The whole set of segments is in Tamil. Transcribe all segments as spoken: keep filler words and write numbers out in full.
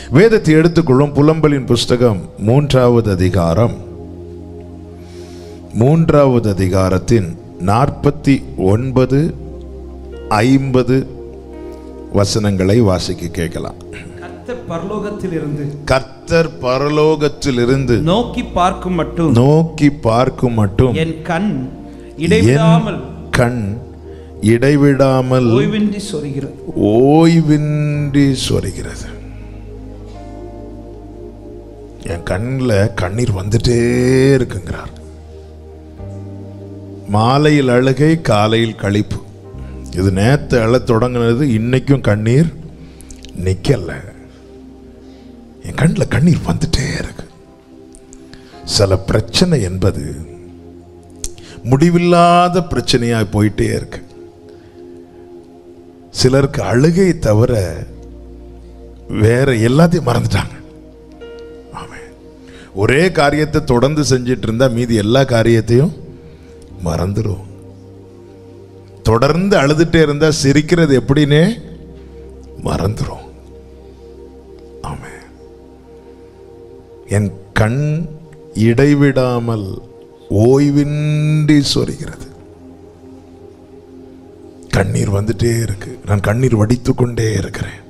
வேதத்தை எடுத்துக்கொள்ளும். புலம்பலின் புஸ்தகம் மூன்றாவது அதிகாரம், மூன்றாவது அதிகாரத்தின் நாற்பத்தி ஒன்பது ஐம்பது வசனங்களை வாசிக்க கேட்கலாம். கர்த்தர் பரலோகத்திலிருந்து கர்த்தர் பரலோகத்திலிருந்து நோக்கி பார்க்கும் மட்டும் நோக்கி பார்க்கும் மட்டும் என் கண் இடைவிடாமல் கண் இடைவிடாமல் ஓய்வின்றி சொரிகிறது ஓய்வின்றி சொரிகிறது. என் கண்ணில் கண்ணீர் வந்துட்டே இருக்குங்கிறார். மாலையில் அழுகை, காலையில் களிப்பு. இது நேத்து அழ தொடங்கினது, இன்னைக்கும் கண்ணீர் நிக்கல. என் கண்ணில் கண்ணீர் வந்துட்டே இருக்கு. சில பிரச்சனை என்பது முடிவில்லாத பிரச்சனையாய் போயிட்டே இருக்கு. சிலருக்கு அழுகை தவிர வேற எல்லாத்தையும் மறந்துட்டாங்க. ஆமென். ஒரே காரியத்தை தொடர்ந்து செஞ்சிட்டு இருந்தா மீதி எல்லா காரியத்தையும் மறந்துடும். தொடர்ந்து அழுதுட்டே இருந்தா சிரிக்கிறது எப்படின்னே மறந்துடும். ஆமென். என் கண் இடைவிடாமல் ஓய்வின்றி சொரிகிறது. கண்ணீர் வந்துட்டே இருக்கு. நான் கண்ணீர் வடித்து கொண்டே இருக்கிறேன்.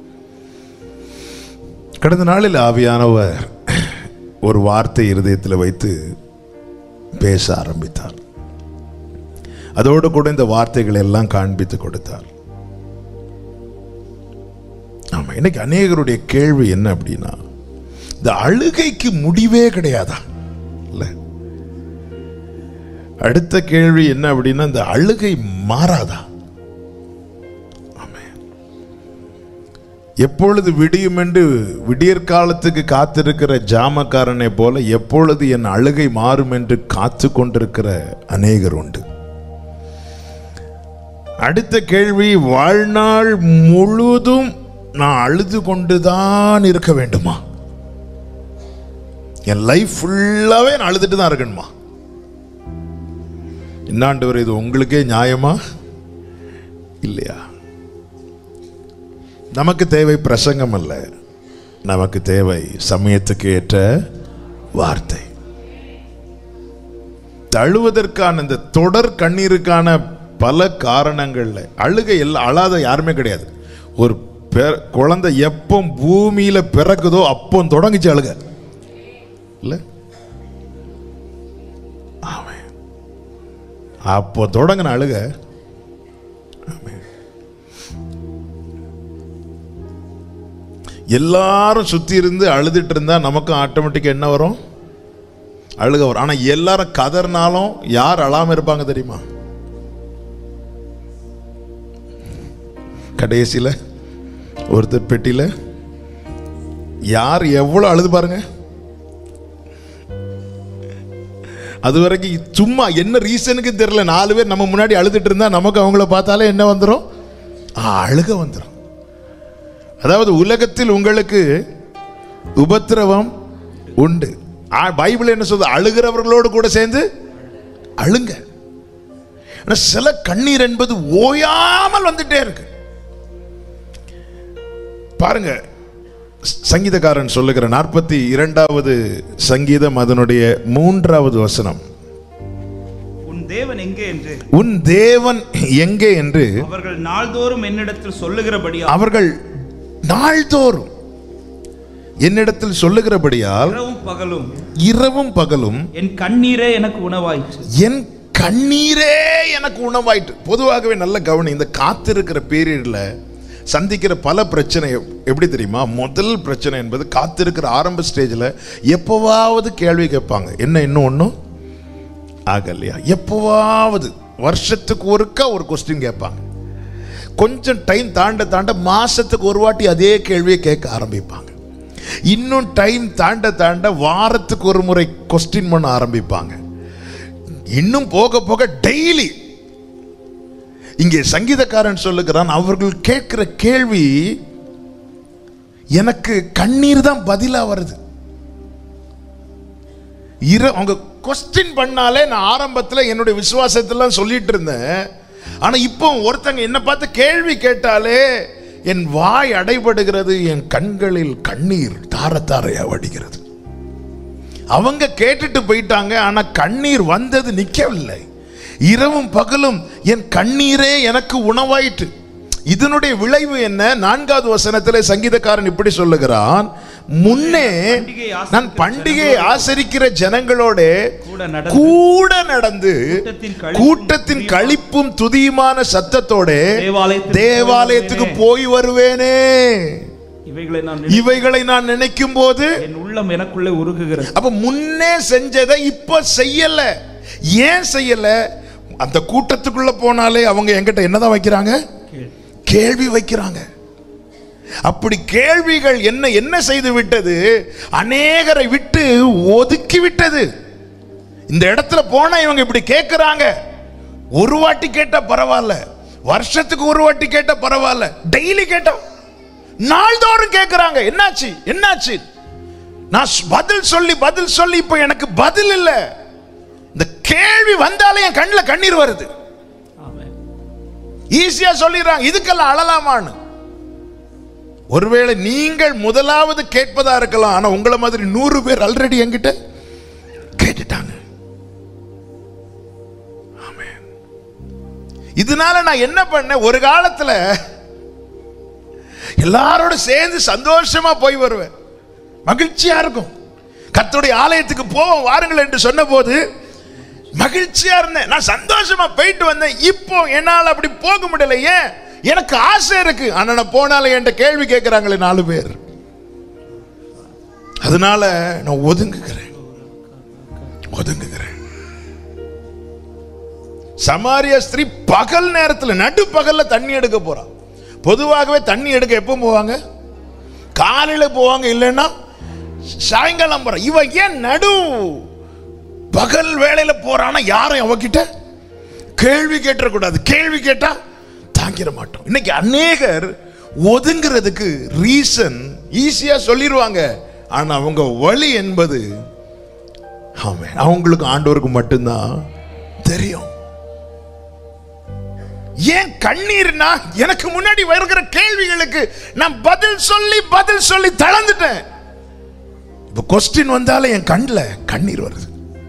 கடந்த நாளில் ஆவியானவர் ஒரு வார்த்தை இருதயத்தில் வைத்து பேச ஆரம்பித்தார். அதோடு கூட இந்த வார்த்தைகளை எல்லாம் காண்பித்து கொடுத்தார். ஆமா, இன்னைக்கு அநேகருடைய கேள்வி என்ன அப்படின்னா, இந்த அழுகைக்கு முடிவே கிடையாதா? இல்ல, அடுத்த கேள்வி என்ன அப்படின்னா, இந்த அழுகை மாறாதா? எப்பொழுது விடியும் என்று விடியற் காலத்துக்கு காத்திருக்கிற ஜாமக்காரனை போல எப்பொழுது என் அழுகை மாறும் என்று காத்து கொண்டிருக்கிற அநேகர் உண்டு. அடுத்த கேள்வி, வாழ்நாள் முழுதும் நான் அழுது கொண்டுதான் இருக்க வேண்டுமா? என் லைஃப் ஃபுல்லாவே நான் அழுதுட்டு தான் இருக்கணுமா? என்னாண்டவர், இது உங்களுக்கே நியாயமா இல்லையா? நமக்கு தேவை பிரசங்கம் அல்ல, நமக்கு தேவை சமயத்துக்கு ஏற்ற வார்த்தை. அழுவதற்கான இந்த தொடர் கண்ணீருக்கான பல காரணங்கள்ல அழுகை எல்லாம் அழாத யாருமே கிடையாது. ஒரு குழந்தை எப்போ பூமியில பிறக்குதோ அப்போ தொடங்கிச்சு அழுக இல்ல? அப்போ தொடங்கின அழுக. எல்லாரும் சுத்தி இருந்து அழுதுட்டு இருந்தா நமக்கும் ஆட்டோமேட்டிக்கா என்ன வரும்? அழுக வரும். ஆனா எல்லாரும் கதறினாலும் யார் அழாம இருப்பாங்க தெரியுமா? கடைசியில ஒருத்தர் பெட்டியில யார் எவ்வளவு அழுது பாருங்க. அது வரைக்கும் சும்மா என்ன ரீசனுக்கு தெரியல, நாலு பேர் நம்ம முன்னாடி அழுதுட்டு இருந்தா நமக்கு அவங்கள பார்த்தாலே என்ன வந்துடும்? அழுக வந்துடும். அதாவது உலகத்தில் உங்களுக்கு உபத்திரவம் உண்டு. பைபிள் என்ன சொல்றது? அழுகிறவர்களோடு கூட சேர்ந்து அழுங்க. சில கண்ணீர் என்பது ஓயாமல் வந்துட்டே இருக்கு. பாருங்க, சங்கீதக்காரன் சொல்லுகிற நாற்பத்தி இரண்டாவது சங்கீதம் அதனுடைய மூன்றாவது வசனம், உன் தேவன் எங்கே என்று உன் தேவன் எங்கே என்று அவர்கள் நாள்தோறும் என்னிடத்தில் சொல்லுகிறபடி அவர்கள் நாள்தோறும் என்னிடத்தில் சொல்லுகிறபடியால் இரவும் பகலும் இரவும் பகலும் என் கண்ணீரே எனக்கு உணவாயிற்று. என் கண்ணீரே எனக்கு உணவாயிற்று. பொதுவாகவே நல்ல கவனி, இந்த காத்திருக்கிற பீரியட்ல சந்திக்கிற பல பிரச்சனை எப்படி தெரியுமா? முதல் பிரச்சனை என்பது காத்திருக்கிற ஆரம்ப ஸ்டேஜில் எப்போவாவது கேள்வி கேட்பாங்க, என்ன இன்னும் ஒன்றும் ஆகலையா? எப்போவாவது வருஷத்துக்கு ஒருக்கா ஒரு கொஸ்டின் கேட்பாங்க. கொஞ்சம் டைம் தாண்ட தாண்ட மாசத்துக்கு ஒரு வாட்டி அதே கேள்வியை கேட்க ஆரம்பிப்பாங்க. இன்னும் டைம் தாண்ட தாண்ட வாரத்துக்கு ஒரு முறை கொஸ்டின் பண்ண ஆரம்பிப்பாங்க. இன்னும் போக போக டெய்லி. இங்கே சங்கீதக்காரன் சொல்லுகிறான், அவர்கள் கேட்கிற கேள்வி எனக்கு கண்ணீர் தான் பதிலா வருது. அவங்க கொஸ்டின் பண்ணாலே நான் ஆரம்பத்தில் என்னுடைய விசுவாசத்தெல்லாம் சொல்லிட்டு இருந்தேன். ஆனா இப்போ ஒருத்தங்க என்ன பார்த்து கேள்வி கேட்டாலே என் வாய் அடைபடுகிறது, என் கண்களில் கண்ணீர் தார தாரையா வடிகிறது. அவங்க கேட்டுட்டு போயிட்டாங்க, ஆனா கண்ணீர் வந்தது நிக்கவில்லை. இரவும் பகலும் என் கண்ணீரே எனக்கு உணவாயிற்று. இதனுடைய விளைவு என்ன? நான்காவது வசனத்திலே சங்கீதக்காரன் இப்படி சொல்லுகிறான், முன்னே நான் பண்டிகையை ஆசரிக்கிற ஜனங்களோட கூட நடந்து கூட்டத்தின் களிப்பும் துதியுமான சத்தத்தோட தேவாலயத்துக்கு போய் வருவேனே. இவைகளை நான் நினைக்கும் போது என் உள்ளம் எனக்குள்ளே உருகுகிறது. அப்ப முன்னே செஞ்சதை இப்ப செய்யல. ஏன் செய்யல? அந்த கூட்டத்துக்குள்ள போனாலே அவங்க என்கிட்ட என்னதான் வைக்கிறாங்க? கேள்வி வைக்கிறாங்க. அப்படி கேள்விகள் என்ன என்ன செய்து விட்டது? அநேகரை விட்டு ஒதுக்கி விட்டது. இந்த இடத்துல போனா இவங்க இப்படி கேட்கிறாங்க. ஒரு வாட்டி கேட்டா பரவாயில்ல, வருஷத்துக்கு ஒரு வாட்டி கேட்டா பரவாயில்ல, டெய்லி கேட்டா நாள்தோறும் கேட்கிறாங்க. என்னாச்சு என்னாச்சு? நான் பதில் சொல்லி பதில் சொல்லி இப்ப எனக்கு பதில் இல்ல. இந்த கேள்வி வந்தாலே என் கண்ணில் கண்ணீர் வருது. ஈஸியா சொல்லிடுறாங்க, இதுக்கெல்லாம் அழலாமான்னு. ஒருவேளை நீங்கள் முதலாவது கேட்பதா இருக்கலாம், ஆனா உங்களை மாதிரி நூறு பேர் ஆல்ரெடி என்கிட்ட கேட்டுட்டாங்க. ஆமென். இதனால நான் என்ன பண்ணேன்? ஒரு காலத்துல எல்லாரோட சேர்ந்து சந்தோஷமா போய் வருவேன், மகிழ்ச்சியா இருக்கும். கர்த்தருடைய ஆலயத்துக்கு போவோம் வாருங்கள் என்று சொன்ன போது மகிழ்ச்சியா இருந்தேன், நான் சந்தோஷமா போயிட்டு வந்தேன். இப்போ என்னால் அப்படி போக முடியல. ஏன்? எனக்கு ஆசை இருக்கு, ஆனா நான் போனாலும் என்கிட்ட கேள்வி கேட்கிறாங்களே நாலு பேர். அதனால நான் ஒதுங்குகிறேன் ஒதுங்குகிறேன் சமாரியா ஸ்திரீ பகல் நேரத்தில் நடு பகல்ல தண்ணி எடுக்க போறா. பொதுவாகவே தண்ணி எடுக்க எப்போ போவாங்க? காலையில போவாங்க, இல்லைன்னா சாயங்காலம் போற. இவ ஏன் நடு பகல் வேளையில போறானா? யாரும் அவகிட்ட கேள்வி கேட்டக்கூடாது. கேள்வி கேட்டா தாங்கிட மாட்டோம். இன்னைக்கு அநேகர் ஒதுங்கிறதுக்கு ரீசன் ஈஸியா சொல்லிடுவாங்க, ஆனா அவங்க வழி என்பது அவங்களுக்கு ஆண்டவருக்கு மட்டும்தான் தெரியும். ஏன் கண்ணீர்னா, எனக்கு முன்னாடி வருகிற கேள்விகளுக்கு நான் பதில் சொல்லி பதில் சொல்லி தளர்ந்துட்டேன். இப்ப கொஸ்டின் வந்தாலே என் கண்ணில் கண்ணீர் வருது.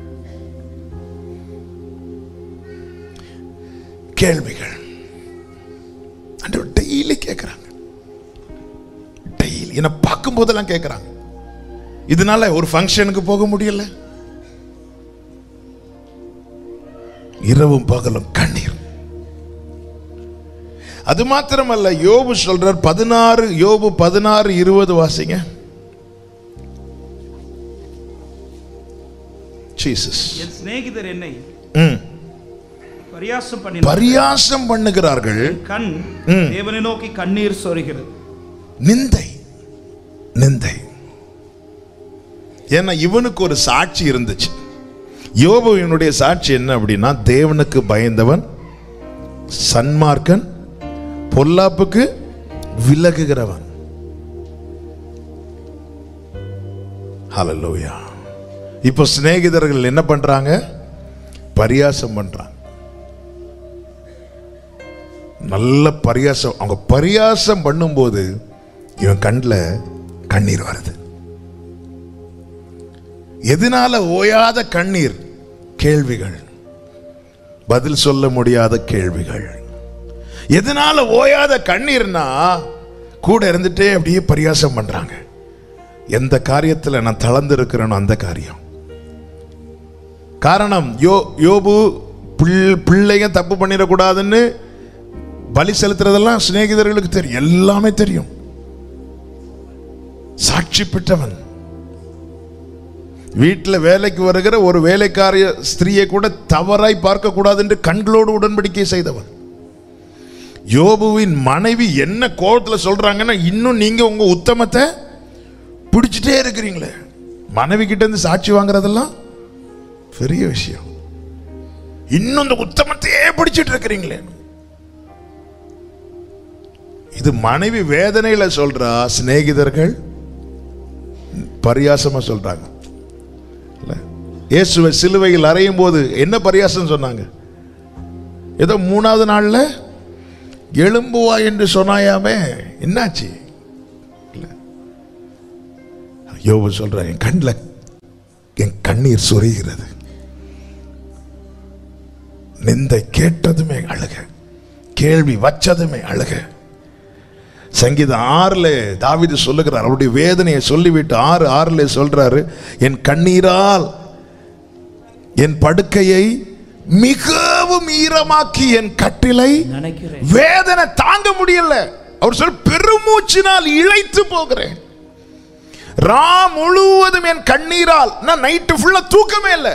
கேள்விகள் டெய்லி கேட்கிறாங்க, டெய்லி என்ன பார்க்கும் போதெல்லாம் கேட்கிறாங்க. இதனால ஒரு ஃபங்க்ஷனுக்கு போக முடியல, இரவும் பகலும் கண்ணீர். அது மாத்திரமல்ல, யோபு சொல்றார் பதினாறு யோபு பதினாறு இருபது வாசிங்க. ஜீசஸ், என் சிநேகிதர் என்னை பரியாசம் பண்ணி பரியாசம் பண்ணுகிறார்கள், கண் தேவனை நோக்கி கண்ணீர் சொரிகிறது. நிந்தை நிந்தை. ஏன்னா இவனுக்கு ஒரு சாட்சி இருந்துச்சு. யோபுவினுடைய சாட்சி என்ன அப்படின்னா, தேவனுக்கு பயந்தவன், சன்மார்க்கன், பொல்லாப்புக்கு விலகுகிறவன். ஹல்லேலூயா. இப்போ சிநேகிதர்கள் என்ன பண்றாங்க? பரியாசம் பண்றாங்க. நல்ல பரியாசம். அவங்க பரியாசம் பண்ணும்போது இவன் கண்ணில் கண்ணீர் வருது. எதனால ஓயாத கண்ணீர்? கேள்விகள், பதில் சொல்ல முடியாத கேள்விகள். எதனால ஓயாத கண்ணீர்னா, கூட இருந்துட்டே அப்படியே பரியாசம் பண்றாங்க. எந்த காரியத்தில் நான் தளர்ந்து இருக்கிறேனோ அந்த காரியம். காரணம், யோ யோபு பிள்ளைங்க தப்பு பண்ணிடக்கூடாதுன்னு பலி செலுத்துறதெல்லாம் சிநேகிதர்களுக்கு தெரியும், எல்லாமே தெரியும். சாட்சி பெற்றவன். வீட்டில் வேலைக்கு வருகிற ஒரு வேலைக்காரிய ஸ்திரீயை கூட தவறாய் பார்க்க கூடாது என்று கண்களோடு உடன்படிக்கை செய்தவன். யோபுவின் மனைவி என்ன கோபத்தில் சொல்றாங்கன்னா, இன்னும் நீங்க உங்க உத்தமத்தை பிடிச்சிட்டே இருக்கிறீங்களே. மனைவி கிட்ட இருந்து சாட்சி வாங்குறதெல்லாம் பெரிய விஷயம். இன்னும் இந்த உத்தமத்தையே பிடிச்சிட்டு இருக்கிறீங்களே. இது மனைவி வேதனையில சொல்றா, சிநேகிதர்கள் பரியாசமா சொல்றாங்க. இயேசுவை சிலுவையில் அறையும் போது என்ன பரியாசம் சொன்னாங்க? ஏதோ மூணாவது நாள்ல எழும்புவா என்று சொன்னாயாமே, என்னாச்சு? யோபு சொல்ற, என் கண்ணில் என் கண்ணீர் சொரிகிறது, நிந்தை கேட்டதுமே அழுக, கேள்வி வச்சதுமே அழுக. சங்கீதம் ஆறுல தாவீது சொல்லுகிறார், அவருடைய வேதனையை சொல்லிவிட்டு ஆறு ஆறுல சொல்றாரு, என் கண்ணீரால் என் படுக்கையை மிகவும் ஈரமாக்கி என் கட்டிலை வேதனை தாங்க முடியல. அவர் சொல், பெருமூச்சினால் இழைத்து போகிறேன், ரா முழுவதும் என் கண்ணீரால், நான் நைட்டு ஃபுல்லா தூக்கமே இல்லை.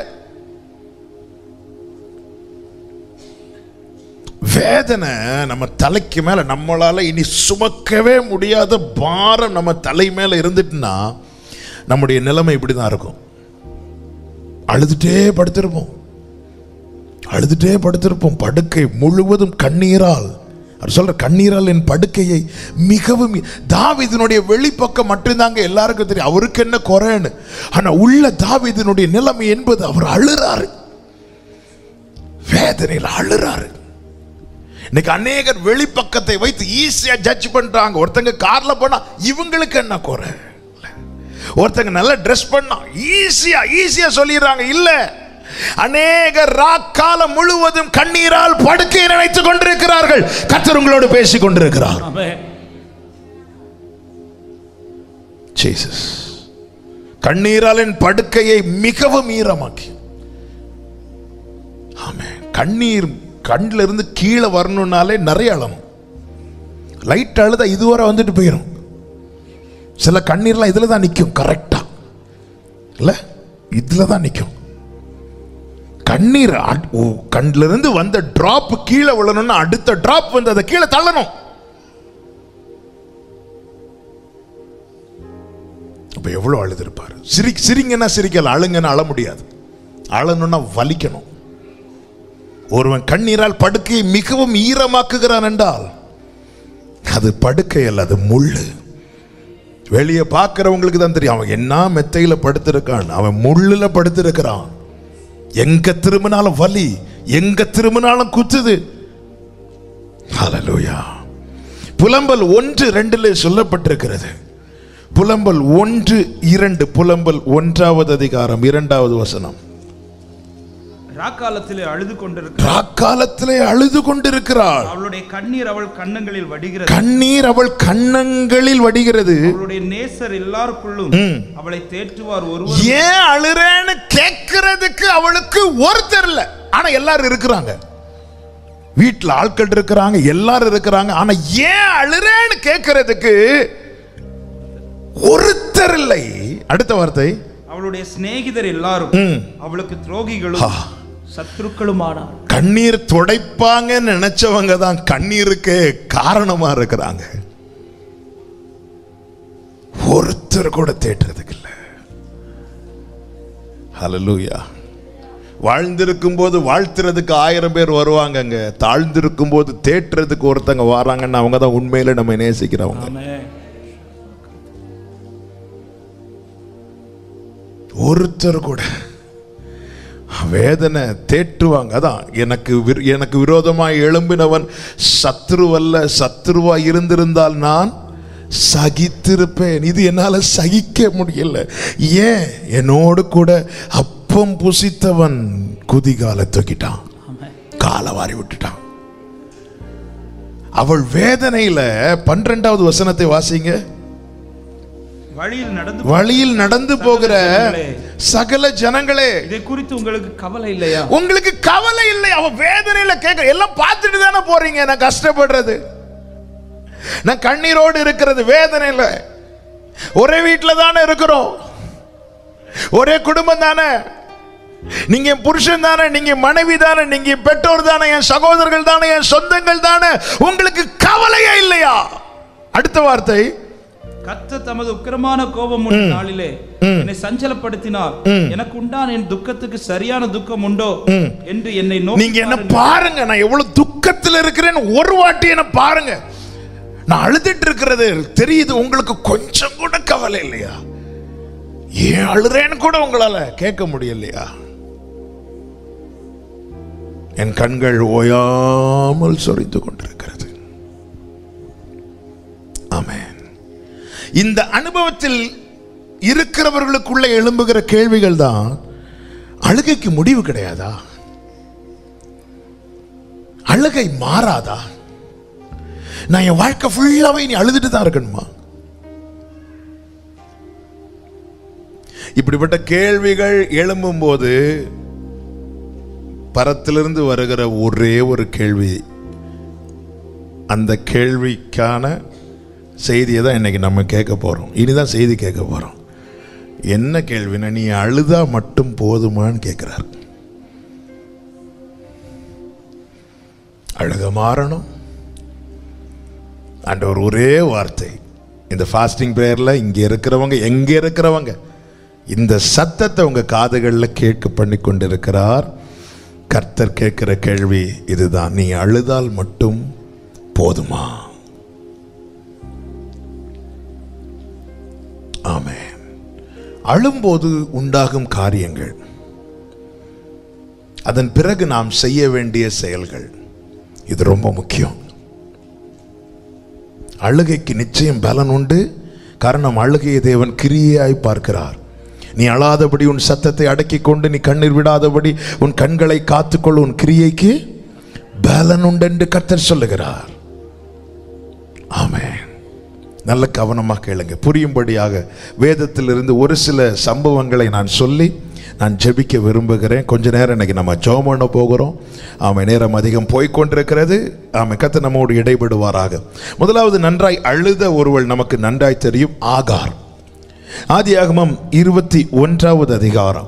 வேதனை நம்ம தலைக்கு மேல, நம்மளால இனி சுமக்கவே முடியாத பாரம் நம்ம தலை மேல இருந்துட்டுனா நம்முடைய நிலைமை இப்படிதான் இருக்கும். அழுதுட்டே படுத்திருப்போம், அழுதுட்டே படுத்திருப்போம், படுக்கை முழுவதும் கண்ணீரால். அவர் சொல்ற, கண்ணீரால் என் படுக்கையை மிகவும். தாவீதினுடைய வெளிப்பக்கம் மட்டும்தாங்க எல்லாருக்கும் தெரியும் அவருக்கு என்ன குறைன்னு. ஆனா உள்ள தாவீதினுடைய நிலைமை என்பது, அவர் அழுறாரு, வேதனையில் அழுறாரு. இன்னைக்கு அநேகர் வெளிப்பக்கத்தை வைத்து ஈஸியா ஜட்ஜ் பண்றாங்க. ஒருத்தங்க கார்ல போனா இவங்களுக்கு என்ன குறை, ஒருத்தங்க நல்லா ட்ரெஸ் பண்ணா ஈஸியா ஈஸியா சொல்லிடுறாங்க. இல்ல, அநேக ராக்காலம் முழுவதும் கண்ணீரால் படுக்கையை நினைத்துக் கொண்டிருக்கிறார்கள். கர்த்தர் உங்களோடு பேசிக் கொண்டிருக்கிறார். ஜீசஸ், கண்ணீரால் என் படுக்கையை மிகவும் ஈரமாக்கி. ஆமென். கண்ணீர் கண்ணில் இருந்து கீழே வரணும்னாலே நிறைய அழணும். லைட் அழுதா இதுவரை வந்துட்டு போயிடும். சில கண்ணீர்லாம் இதுல தான் நிற்கும், கரெக்டா இல்ல, இதுல தான் நிற்கும். கண்ணீர் கண்ணில் இருந்து வந்த டிராப் கீழே விழணும்னா அடுத்த டிராப் வந்து அதை கீழே தள்ளணும். அப்ப எவ்வளவு அழுதுருப்பாரு. சிரி சிரிங்கன்னா சிரிக்கலாம், அழுங்கன்னா அழ முடியாது. அழணும்னா வலிக்கணும். ஒருவன் கண்ணீரால் படுக்கையை மிகவும் ஈரமாக்குகிறான் என்றால் அது படுக்கை அல்ல, அது முள்ளு. வெளியே பார்க்கிறவங்களுக்கு தான் தெரியும் அவன் என்ன மெத்தையில படுத்திருக்கான், அவன் முள்ளுல படுத்திருக்கிறான். எங்க திரும்பினாலும் வலி, எங்க திரும்பினாலும் குத்துது. ஹல்லேலூயா. புலம்பல் ஒன்று ரெண்டுல சொல்லப்பட்டிருக்கிறது. புலம்பல் ஒன்று இரண்டு, புலம்பல் ஒன்றாவது அதிகாரம் இரண்டாவது வசனம். ராக்காலத்திலே அழுது கொண்டிருக்கிறாள், ராக்காலத்திலே அழுது கொண்டிருக்கிறாள். அவளுடைய கண்ணீர் அவள் கன்னங்களில் வடிகிறது, கண்ணீர் அவள் கன்னங்களில் வடிகிறது. அவளுடைய நேசர் எல்லாருக்குள்ளும் அவளை தேற்றுவார் ஒருவர். ஏன் அழுறேன்னு கேட்கிறதுக்கு அவளுக்கு ஒருத்தர் இல்ல, ஆனா எல்லாரும் இருக்கிறாங்க. வீட்டுல ஆட்கள் இருக்கிறாங்க, எல்லாரும் இருக்கிறாங்க. ஆனா ஏன் அழுறேன்னு கேட்கிறதுக்கு ஒருத்தர் இல்லை. அடுத்த வார்த்தை, அவளுடைய சிநேகிதர் எல்லாரும் அவளுக்கு துரோகிகளும் சத்துருக்களுமானார். கண்ணீர் துடைப்பாங்கன்னு நினைச்சவங்க தான் கண்ணீருக்கு காரணமா இருக்கிறாங்க. ஒருத்தர் கூட தேற்றுறதுக்கு இல்ல. ஹல்லேலூயா. வாழ்ந்திருக்கும் போது வாழ்த்துறதுக்கு ஆயிரம் பேர் வருவாங்க, தாழ்ந்திருக்கும் போது தேற்றுறதுக்கு ஒருத்தங்க வராங்கன்னு அவங்க தான் உண்மையில நம்ம நேசிக்கிறவங்க. ஒருத்தர் கூட வேதனை தேற்றுவாங்க. அதான் எனக்கு எனக்கு விரோதமாய் எழும்பினவன் சத்ருவல்ல, சத்ருவா இருந்திருந்தால் நான் சகித்திருப்பேன். இது என்னால சகிக்க முடியல. ஏன்? என்னோடு கூட அப்பம் புசித்தவன் குதிகால தூக்கிட்டான், காலை வாரி விட்டுட்டான். அவள் வேதனையில பன்னிரெண்டாவது வசனத்தை வாசிங்க. வழியில் நடந்து வழியில் நடந்து போகிற சகல ஜனங்களே, இதை குறித்து உங்களுக்கு கவலை இல்லையா? உங்களுக்கு கவலை இல்லை. அவ வேதனையில கேட்க, எல்லாம் பார்த்துட்டு தானே போறீங்க. நான் கஷ்டப்படுறது, நான் கண்ணீரோடு இருக்கிறது, வேதனையில. ஒரே வீட்டில் தானே இருக்கிறோம், ஒரே குடும்பம் தானே. நீங்க என் புருஷன் தானே, நீங்க மனைவி தானே, நீங்க பெற்றோர் தானே, என் சகோதரர்கள் தானே, என் சொந்தங்கள் தானே. உங்களுக்கு கவலையே இல்லையா? அடுத்த வார்த்தை, கர்த்தர் தமது உக்கிரமான கோபம் உள்ள நாளிலே என்னை சஞ்சலப்படுத்தினார். எனக்கு உண்டான என் துக்கத்துக்கு சரியான துக்கம் உண்டோ என்று என்னை நோக்கி நீங்க என்ன பாருங்க. நான் எவ்வளவு துக்கத்தில் இருக்கிறேன்னு ஒரு வாட்டி என்ன பாருங்க. நான் அழுதுட்டு இருக்கிறது தெரியுது. உங்களுக்கு கொஞ்சம் கூட கவலை இல்லையா? ஏன் அழுறேன்னு கூட உங்களால கேட்க முடியலையா? என் கண்கள் ஓயாமல் சொரிந்து கொண்டிருக்கிறது. இந்த அனுபவத்தில் இருக்கிறவர்களுக்குள்ள எழும்புகிற கேள்விகள் தான், அழுகைக்கு முடிவு கிடையாதா? அழுகை மாறாதா? நான் என் வாழ்க்கை ஃபுல்லாவே நீ அழுதுட்டு தான் இருக்கணுமா? இப்படிப்பட்ட கேள்விகள் எழும்பும் போது பரத்திலிருந்து வருகிற ஒரே ஒரு கேள்வி, அந்த கேள்விக்கான செய்தியை தான் இன்னைக்கு நம்ம கேட்க போறோம். இனிதான் செய்தி கேட்க போறோம். என்ன கேள்வினா, நீ அழுதா மட்டும் போதுமான்னு கேட்கிறார். அழுக மாறணும். ஆண்டவர் ஒரே வார்த்தை, இந்த ஃபாஸ்டிங் பிரேயர்ல இங்க இருக்கிறவங்க, எங்க இருக்கிறவங்க, இந்த சத்தத்தை உங்க காதுகளில் கேட்க பண்ணி கொண்டிருக்கிறார். கர்த்தர் கேட்கிற கேள்வி இதுதான், நீ அழுதால் மட்டும் போதுமா? ஆமென். அழும்போது உண்டாகும் காரியங்கள், அதன் பிறகு நாம் செய்ய வேண்டிய செயல்கள், இது ரொம்ப முக்கியம். அழுகைக்கு நிச்சயம் பலன் உண்டு. காரணம், அழுகையை தேவன் கிரியையாய் பார்க்கிறார். நீ அழாதபடி உன் சத்தத்தை அடக்கிக் கொண்டு நீ கண்ணீர் விடாதபடி உன் கண்களை காத்துக்கொள், உன் கிரியைக்கு பலன் உண்டு என்று கர்த்தர் சொல்லுகிறார். ஆமென். நல்ல கவனமாக கேளுங்க. புரியும்படியாக வேதத்திலிருந்து ஒரு சில சம்பவங்களை நான் சொல்லி நான் ஜெபிக்க விரும்புகிறேன். கொஞ்ச நேரம் இன்னைக்கு நம்ம ஜெபம் பண்ண போகிறோம். ஆமாம், நேரம் அதிகம் போய்கொண்டிருக்கிறது. ஆமாம், கர்த்தர் நம்மோடு இடைபடுவாராக. முதலாவது, நன்றாய் அழுத ஒருவள் நமக்கு நன்றாய் தெரியும், ஆகார். ஆதியாகமம் இருபத்தி ஒன்றாவது அதிகாரம்,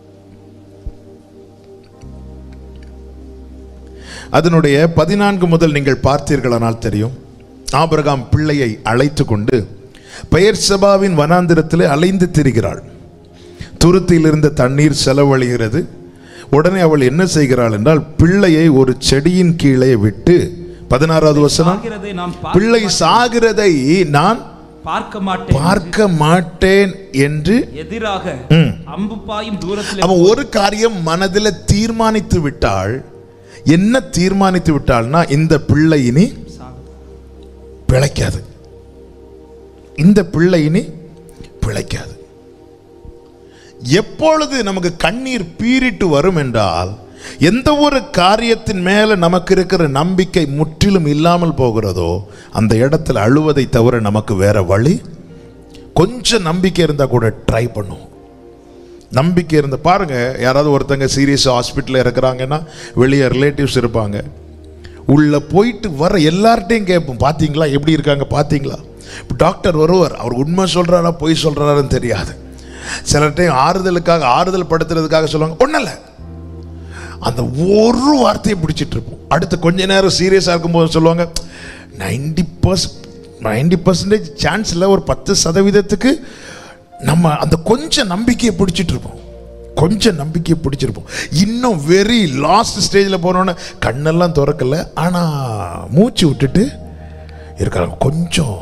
அதனுடைய பதினான்கு முதல் நீங்கள் பார்த்தீர்களானால் தெரியும். ஆபிரகாம் பிள்ளையை அழைத்து கொண்டு பெயர்செபாவின் வனாந்திரத்தில் அலைந்து திரிகிறாள். துருத்தியில் இருந்த தண்ணீர் செலவழிகிறது. உடனே அவள் என்ன செய்கிறாள் என்றால், பிள்ளையை ஒரு செடியின் கீழே விட்டு, பதினாறாவது வசனம், பிள்ளை சாகிறதை நான் பார்க்க மாட்டேன் பார்க்க மாட்டேன் என்று எதிராக அம்பு பாயும் தூரத்தில் அவன் ஒரு காரியம் மனதில் தீர்மானித்து விட்டாள். என்ன தீர்மானித்து விட்டாள்னா, இந்த பிள்ளை இனி பிழைக்காது, இந்த பிள்ளை இனி பிழைக்காது. எப்பொழுது நமக்கு கண்ணீர் பீறிட்டு வரும் என்றால், எந்த ஒரு காரியத்தின் மேல நமக்கு இருக்கிற நம்பிக்கை முற்றிலும் இல்லாமல் போகிறதோ, அந்த இடத்துல அழுவதை தவிர நமக்கு வேற வழி. கொஞ்சம் நம்பிக்கை இருந்தா கூட ட்ரை பண்ணும். நம்பிக்கை இருந்த பாருங்க, யாராவது ஒருத்தங்க சீரியஸ் ஹாஸ்பிட்டலில் இருக்கிறாங்கன்னா வெளியே ரிலேட்டிவ்ஸ் இருப்பாங்க. உள்ள போயிட்டு வர எல்லார்ட்டையும் கேட்போம், பார்த்தீங்களா எப்படி இருக்காங்க பார்த்தீங்களா. டாக்டர் வருவார், அவர் உண்மை சொல்றாரா பொய் சொல்றாரான்னு தெரியாது. சில டைம் ஆறுதலுக்காக, ஆறுதல் படுத்துறதுக்காக சொல்லுவாங்க, ஒன்றும் இல்லை, அந்த ஒரு வார்த்தையை பிடிச்சிட்டு இருப்போம். அடுத்து கொஞ்ச நேரம் சீரியஸாக இருக்கும்போது சொல்லுவாங்க, ninety percent ninety percentage chance இல்லை, ஒரு பத்து சதவீதத்துக்கு நம்ம அந்த கொஞ்சம் நம்பிக்கையை பிடிச்சிட்டு இருப்போம். கொஞ்சம் நம்பிக்கையை பிடிச்சிருப்போம். இன்னும் வெரி லாஸ்ட் ஸ்டேஜில் போனோன்னு கண்ணெல்லாம் திறக்கல, ஆனால் மூச்சு விட்டுட்டு இருக்கிறாங்க, கொஞ்சம்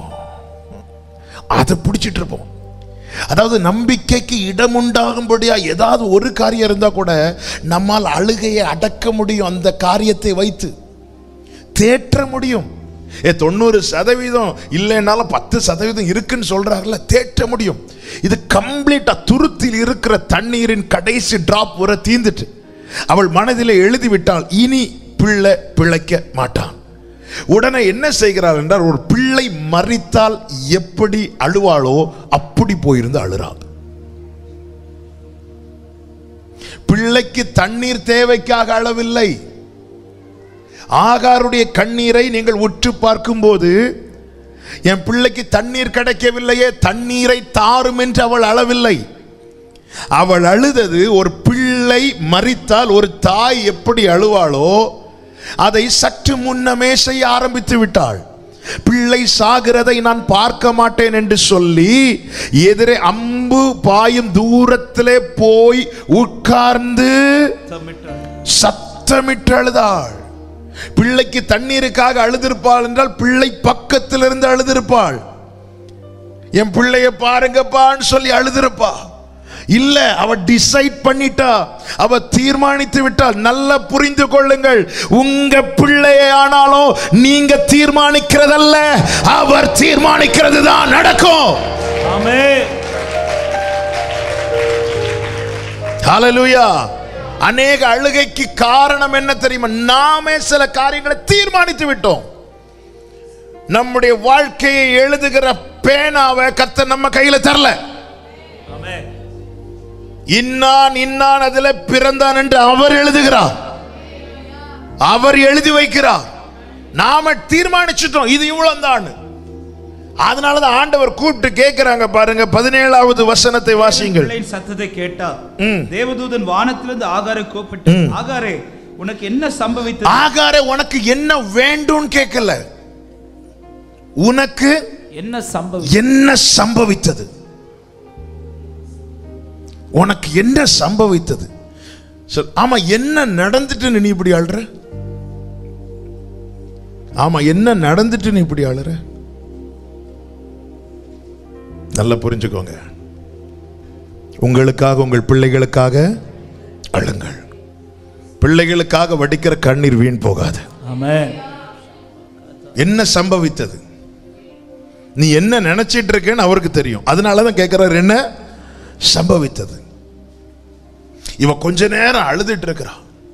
அதை பிடிச்சிட்டு இருப்போம். அதாவது நம்பிக்கைக்கு இடம் உண்டாகும்படியா ஏதாவது ஒரு காரியம் இருந்தா கூட நம்மால் அழுகையை அடக்க முடியும். அந்த காரியத்தை வைத்து தேற்ற முடியும். ஏ தொண்ணூறு சதவீதம் இல்லைன்னாலும் பத்து சதவீதம் இருக்குன்னு சொல்றாருல, தேற்ற முடியும். இது கம்ப்ளீட்டா துருத்தில் இருக்கிற தண்ணீரின் கடைசி டிராப் வர தீந்துட்டு அவள் மனதிலே எழுதிவிட்டால், இனி பிள்ளை பிழைக்க மாட்டான். உடனே என்ன செய்கிறாள் என்றால், ஒரு பிள்ளை மரித்தால் எப்படி அழுவாளோ அப்படி போயிருந்து அழுறாள். பிள்ளைக்கு தண்ணீர் தேவைக்காக அழவில்லை. ஆகாருடைய கண்ணீரை நீங்கள் உற்று பார்க்கும் போது, என் பிள்ளைக்கு தண்ணீர் கிடைக்கவில்லையே, தண்ணீரை தாரும் என்று அவள் அழவில்லை. அவள் அழுதது, ஒரு பிள்ளை மரித்தால் ஒரு தாய் எப்படி அழுவாளோ அதை சற்று முன்னமே செய்ய ஆரம்பித்து விட்டாள். பிள்ளை சாகிறதை நான் பார்க்க மாட்டேன் என்று சொல்லி எதிரே அம்பு பாயும் தூரத்திலே போய் உட்கார்ந்து சத்தமிட்டு அழுதாள். பிள்ளைக்கு தண்ணீருக்காக அழுதிருப்பாள் என்றால் பிள்ளை பக்கத்தில் இருந்து அழுதிருப்பாள். என் பிள்ளைய பாருங்கப்பான்னு சொல்லி அழுதிருப்பா. இல்ல, அவ டிசைட் பண்ணிட்டா, அவ தீர்மானித்து விட்டால். நல்லா புரிந்து கொள்ளுங்கள், உங்க பிள்ளையே ஆனாலும் நீங்க தீர்மானிக்கிறதல்ல, அவர் தீர்மானிக்கிறது தான் நடக்கும். ஆமென். ஹல்லேலூயா. அநேக அழுகைக்கு காரணம் என்ன தெரியுமா? நாமே சில காரியங்களை தீர்மானித்து விட்டோம். நம்முடைய வாழ்க்கையை எழுதுகிற பேனாவை கர்த்தர் நம்ம கையில தரல. ஆமென். இன்னான் இன்னான் அதில் பிறந்தான் என்று அவர் எழுதுகிறார், அவர் எழுதி வைக்கிறார். நாம தீர்மானிச்சிட்டோம் இது இவ்வளவு தான். அதனாலதான் ஆண்டவர் கூப்பிட்டு கேட்கிறாங்க பாருங்க, பதினேழாவது வசனத்தை வாசியுங்கள். சத்தத்தை கேட்டார். தேவதூதன் வானத்திலிருந்து ஆகாரை கூப்பிட்டு, ஆகாரே உனக்கு என்ன சம்பவித்தது? ஆகாரே உனக்கு என்ன வேண்டும் கேட்கல, உனக்கு என்ன சம்பவி என்ன சம்பவித்தது, உனக்கு என்ன சம்பவித்தது. ஆமா, என்ன நடந்துட்டு நீ இப்படி ஆளுற? ஆமா, என்ன நடந்துட்டு நீ இப்படி ஆளுற? நல்லா புரிஞ்சுக்கோங்க. உங்களுக்காக, உங்கள் பிள்ளைகளுக்காக அழுங்கள். பிள்ளைகளுக்காக வடிக்கிற கண்ணீர் வீண் போகாது. ஆமென். என்ன சம்பவித்தது, நீ என்ன நினைச்சிட்டு இருக்கேன்னு அவருக்கு தெரியும். அதனாலதான் கேட்கிறார், என்ன சம்பவித்தது. இவ கொஞ்ச நேரம் அழுதுட்டு இருக்கிறா.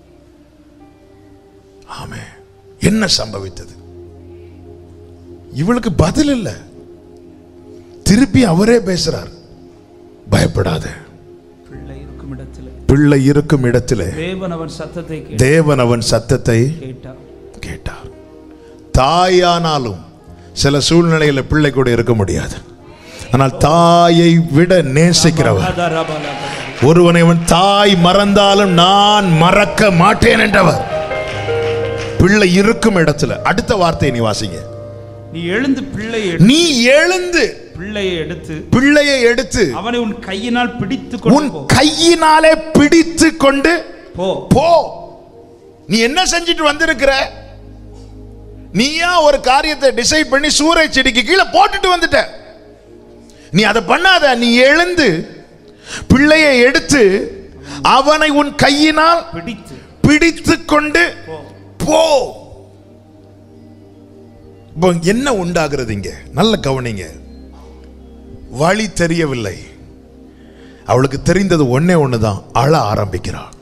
ஆமே, என்ன சம்பவித்தது? இவளுக்கு பதில் இல்லை. திருப்பி அவரே பேசுறார், பயப்படாத, பிள்ளை இருக்கும் இடத்திலே பிள்ளை இருக்கும் இடத்திலே தேவன் அவன் சத்தத்தை தேவன் அவன் சத்தத்தை கேட்டார் கேட்டார். தாயானாலும் சில சூழ்நிலையில பிள்ளை கூட இருக்க முடியாது. ஆனால் தாயை விட நேசிக்கிறவர், ஒருவனை அவன் தாய் மறந்தாலும் நான் மறக்க மாட்டேன் என்றவர். பிள்ளை இருக்கும் இடத்துல. அடுத்த வார்த்தையை நீ வாசிங்க. நீ எழுந்து பிள்ளை நீ எழுந்து பிள்ளையை எடுத்து பிள்ளையை எடுத்து அவனை உன் கையினால் பிடித்து உன் கையினாலே பிடித்து கொண்டு போ போ. நீ என்ன செஞ்சிட்டு வந்திருக்கிற? நீயா ஒரு காரியத்தை டிசைட் பண்ணி சூறை செடிக்கு கீழே போட்டுட்டு வந்துட்ட. நீ அதை பண்ணாத. நீ எழுந்து பிள்ளையை எடுத்து அவனை உன் கையினால் பிடித்து பிடித்து கொண்டு போ. என்ன உண்டாகிறது இங்க? நல்ல கவனிங்க. வழி தெரியவில்லை. அவளுக்கு தெரிந்தது ஒன்னே ஒண்ணுதான், அழ ஆரம்பிக்கிறாள்.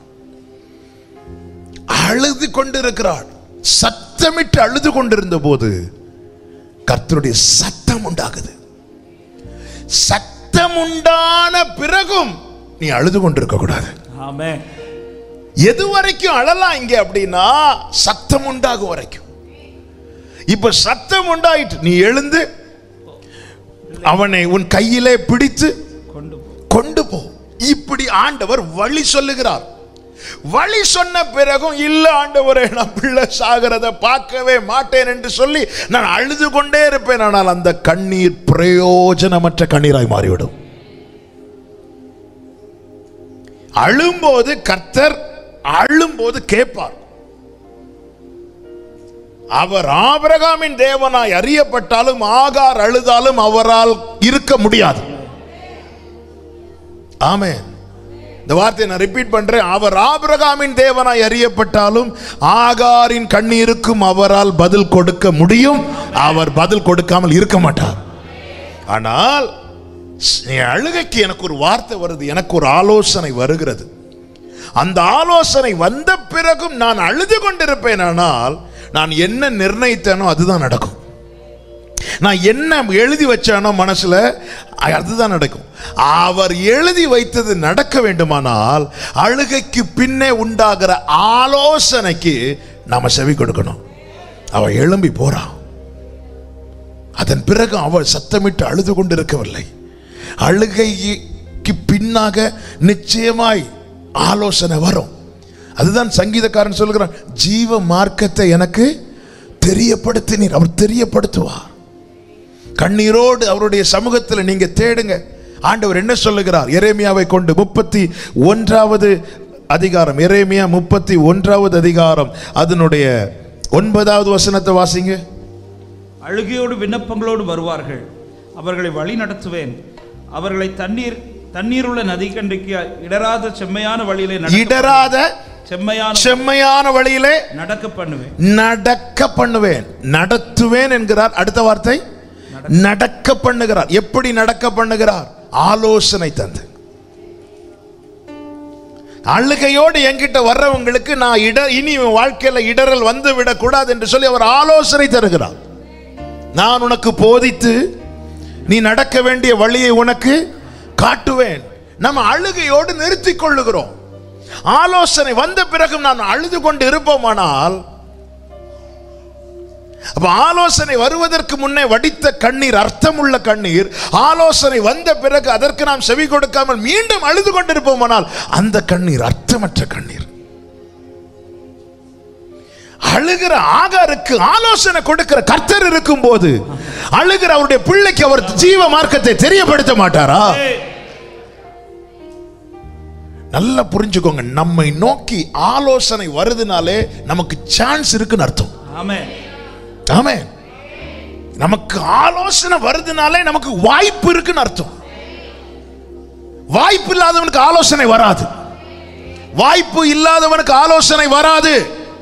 அழுது கொண்டிருக்கிறாள். சத்தமிட்டு அழுது கொண்டிருந்த போது கர்த்தருடைய சத்தம் உண்டாகுது. சத்தம் உண்டான பிறகும் நீ அழுது கொண்டிருக்க கூடாது. ஆமென். எது வரைக்கும் அழலாம் இங்க அப்படின்னா, சத்தம் உண்டாகும் வரைக்கும். இப்ப சத்தம் உண்டாயிட்டு, நீ எழுந்து அவனை உன் கையிலே பிடித்து கொண்டு போ கொண்டு போ. இப்படி ஆண்டவர் வழி சொல்லுகிறார். வழி சொன்ன பிறகும் இல்ல ஆண்டவரே, நான் பிள்ளை சாகிறத பார்க்கவே மாட்டேன் என்று சொல்லி நான் அழுது கொண்டே இருப்பேன். ஆனால் அந்த கண்ணீர் பிரயோஜனமற்ற கண்ணீராய் மாறிவிடும். அழும்போது கர்த்தர் அழும்போது கேட்பார். அவர் ஆபிரகாமின் தேவனாய் அறியப்பட்டாலும் ஆகார் அழுதாலும் அவரால் இருக்க முடியாது. ஆமென். இந்த வார்த்தையை நான் ரிப்பீட் பண்றேன். அவர் ஆபிரகாமின் தேவனாய் அறியப்பட்டாலும் ஆகாரின் கண்ணீருக்கும் அவரால் பதில் கொடுக்க முடியும். அவர் பதில் கொடுக்காமல் இருக்க மாட்டார். ஆனால் அழுகைக்கு எனக்கு ஒரு வார்த்தை வருது, எனக்கு ஒரு ஆலோசனை வருகிறது. அந்த ஆலோசனை வந்த பிறகும் நான் அழுது கொண்டிருப்பேன். ஆனால் நான் என்ன நிர்ணயித்தேனோ அதுதான் நடக்கும். நான் என்ன எழுதி வச்சானோ மனசுல அதுதான் நடக்கும். அவர் எழுதி வைத்தது நடக்க வேண்டுமானால் அழுகைக்கு பின்னே உண்டாகிற ஆலோசனைக்கு நாம செவி கொடுக்கணும். அவள் எழும்பி போறான். அதன் பிறகு அவள் சத்தமிட்டு அழுது கொண்டிருக்கவில்லை. அழுகைக்கு பின்னாக நிச்சயமாய் ஆலோசனை வரும். அதுதான் சங்கீதக்காரன் சொல்கிறான், ஜீவ மார்க்கத்தை எனக்கு தெரியப்படுத்தினீர். அவர் தெரியப்படுத்துவார். கண்ணீரோடு அவருடைய சமூகத்தில் நீங்க தேடுங்க. ஆண்டவர் என்ன சொல்லுகிறார்? எரேமியாவை கொண்டு முப்பத்தி ஒன்றாவது அதிகாரம், எரேமியா முப்பத்தி ஒன்றாவது அதிகாரம் அதனுடைய ஒன்பதாவது வசனத்தை வாசிங்க. அழுகையோடு விண்ணப்பங்களோடு வருவார்கள், அவர்களை வழி நடத்துவேன், அவர்களை தண்ணீர் தண்ணீர் உள்ள நதி கண்டிக்கு இடராத செம்மையான வழியிலே இடராத செம்மையான செம்மையான வழியிலே நடக்க பண்ணுவேன் நடக்க பண்ணுவேன் நடத்துவேன் என்கிறார். அடுத்த வார்த்தை நடக்க பண்ணுகிறார். எப்படி நடக்க பண்ணுகிறார்? ஆலோசனை தந்து. அழுகையோடு என்கிட்ட வர்றவங்களுக்கு நான் இட இனி வாழ்க்கையில இடரல் வந்து விடக்கூடாது என்று சொல்லி அவர் ஆலோசனை தருகிறார். நான் உனக்கு போதித்து நீ நடக்க வேண்டிய வழியை உனக்கு காட்டுவேன். நம்ம அழுகையோடு நிறுத்திக் கொள்ளுகிறோம். ஆலோசனை வந்த பிறகு நான் அழுது கொண்டு இருப்போமானால், அப்ப ஆலோசனை வருவதற்கு முன்னே வடித்த கண்ணீர் அர்த்தமுள்ள கண்ணீர், ஆலோசனை வந்த பிறகு அதற்கு நாம் செவி கொடுக்காமல் மீண்டும் அழுது கொண்டிருப்போமானால் அந்த கண்ணீர் அர்த்தமற்ற கண்ணீர். அழுகிற ஆகாருக்கு ஆலோசனை கொடுக்கிற கர்த்தர் இருக்கும் போது அழுகிற அவருடைய பிள்ளைக்கு அவர் ஜீவ மார்க்கத்தை தெரியப்படுத்த மாட்டாரா? நல்லா புரிஞ்சுக்கோங்க. நம்மை நோக்கி ஆலோசனை வருதுனாலே நமக்கு சான்ஸ் இருக்குன்னு அர்த்தம். ஆமென். ஆமென். நமக்கு ஆலோசனை வருதுனாலே நமக்கு வாய்ப்பு இருக்குன்னு அர்த்தம். வாய்ப்பு இல்லாதவனுக்கு ஆலோசனை வராது. வாய்ப்பு இல்லாதவனுக்கு ஆலோசனை வராது.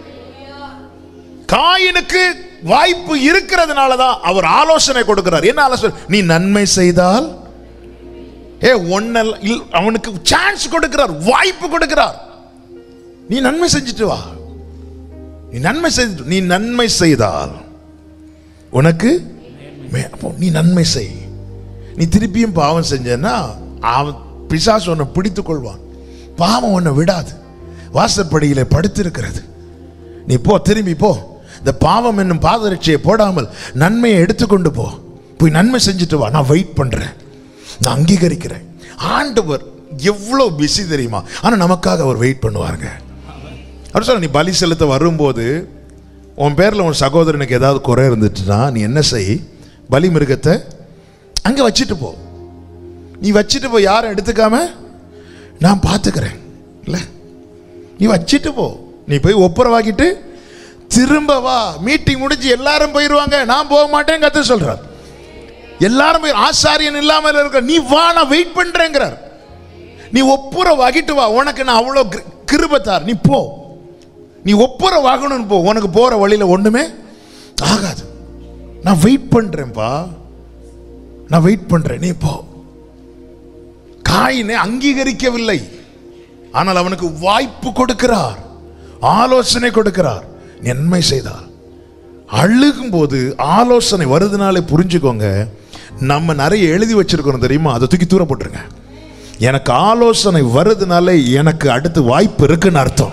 காயினுக்கு வாய்ப்பு இருக்கிறதுனால தான் அவர் ஆலோசனை கொடுக்கிறார். என்ன ஆலோசனை? நீ நன்மை செய்தால், ஏ ஒன்னல் அவனுக்கு சான்ஸ் கொடுக்கிறார், வாய்ப்பு கொடுக்கிறார். நீ நன்மை செஞ்சுட்டு வா, நீ நன்மை செய்து நீ நன்மை செய்தால் உனக்கு நீ நன்மை செய். நீ திருப்பியும் பாவம் செஞ்சேன்னா அவன் பிசாசு உன்னை பிடித்துக் கொள்வான். பாவம் உன்னை விடாது. வாசற்படியிலே படுத்திருக்கிறது. நீ போ, திரும்பி போ. இந்த பாவம் என்னும் பாதரட்சியை போடாமல் நன்மையை எடுத்துக்கொண்டு போ. போய் நன்மை செஞ்சுட்டு வா. நான் வெயிட் பண்றேன், நான் அங்கீகரிக்கிறேன். ஆண்டவர் எவ்வளவு பிஸி தெரியுமா? ஆனா நமக்காக அவர் வெயிட் பண்ணுவாருங்க. அவர் சொல்ல, நீ பலி செலுத்த வரும்போது உன் பேர்ல உன் சகோதரனுக்கு ஏதாவது குறை இருந்துச்சுன்னா நீ என்ன செய்? பலி மிருகத்தை அங்க வச்சுட்டு போ. நீ வச்சுட்டு போ, யாரும் எடுத்துக்காம நான் பார்த்துக்கிறேன். இல்ல, நீ வச்சுட்டு போ. நீ போய் ஒப்புரவாக்கிட்டு திரும்ப வா. மீட்டிங் முடிஞ்சு எல்லாரும் போயிருவாங்க, நான் போக மாட்டேன் கர்த்தர் சொல்றார். எல்லாரும் போய் ஆசாரியன் இல்லாமல் இருக்க, நீ வா, நான் வெயிட் பண்றேங்கிறார். நீ ஒப்புரவாகிட்டு வா, உனக்கு நான் அவ்வளவு கிருபைத்தார். நீ போ, நீ ஒப்புரவாகணும்னு போ. உனக்கு போற வழியில ஒண்ணுமே ஆகாது. நான் வெயிட் பண்றேன்பா, நான் வெயிட் பண்றேன், நீ போ. காயினை அங்கீகரிக்கவில்லை, ஆனால் அவனுக்கு வாய்ப்பு கொடுக்கிறார், ஆலோசனை கொடுக்கிறார். நன்மை செய்தார். அழுகும் போது ஆலோசனை வருதுனாலே புரிஞ்சுக்கோங்க, நம்ம நிறைய எழுதி வச்சிருக்கோம் தெரியுமா, அதை தூக்கி தூர போட்டுருங்க. எனக்கு ஆலோசனை வருதுனாலே எனக்கு அடுத்து வாய்ப்பு இருக்குன்னு அர்த்தம்.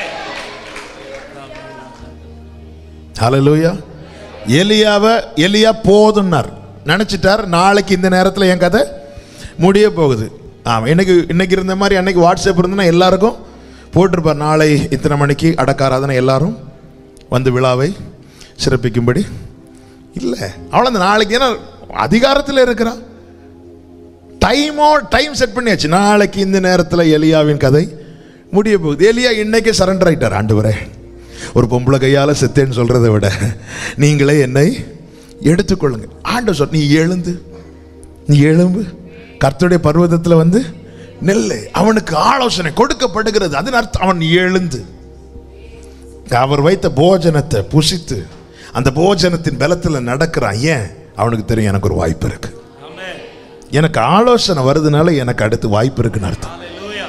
ஹல்லேலூயா. எலியாவை எலியா போதுன்னார், நினைச்சிட்டார் நாளைக்கு இந்த நேரத்தில் என் கதை முடிய போகுது. ஆமாம், இன்னைக்கு இன்னைக்கு இருந்த மாதிரி அன்னைக்கு வாட்ஸ்அப் இருந்ததுன்னா எல்லாருக்கும் போட்டிருப்பார், நாளை இத்தனை மணிக்கு அடக்காராதனை எல்லாரும் வந்து விழாவை சிறப்பிக்கும்படி. இல்லை, அவளை அந்த நாளைக்கு ஏன்னா அதிகாரத்தில் இருக்கிறான். டைமோ டைம் செட் பண்ணியாச்சு, நாளைக்கு இந்த நேரத்தில் எலியாவின் கதை முடிய போகுது. எலியா இன்னைக்கே சரண்டர் ஆயிட்டார். ஆண்டவரே, ஒரு பொம்பளை கையால் செத்தேன்னு சொல்றதை விட நீங்களே என்னை எடுத்துக்கொள்ளுங்க. ஆண்டவர் சொல், நீ எழுந்து, நீ எழும்பு, கர்த்தருடைய பர்வதத்தில் வந்து நெல்லு. அவனுக்கு ஆலோசனை கொடுக்கப்படுகிறது. அதன் அர்த்தம் அவன் எழுந்து அவர் வைத்த போஜனத்தை புசித்து அந்த போஜனத்தின் பலத்தில் நடக்கிறான். ஏன்? அவனுக்கு தெரியும் எனக்கு ஒரு வாய்ப்பு இருக்கு, எனக்கு ஆலோசனை வருதுனால எனக்கு அடுத்து வாய்ப்பு இருக்குன்னு அர்த்தம்.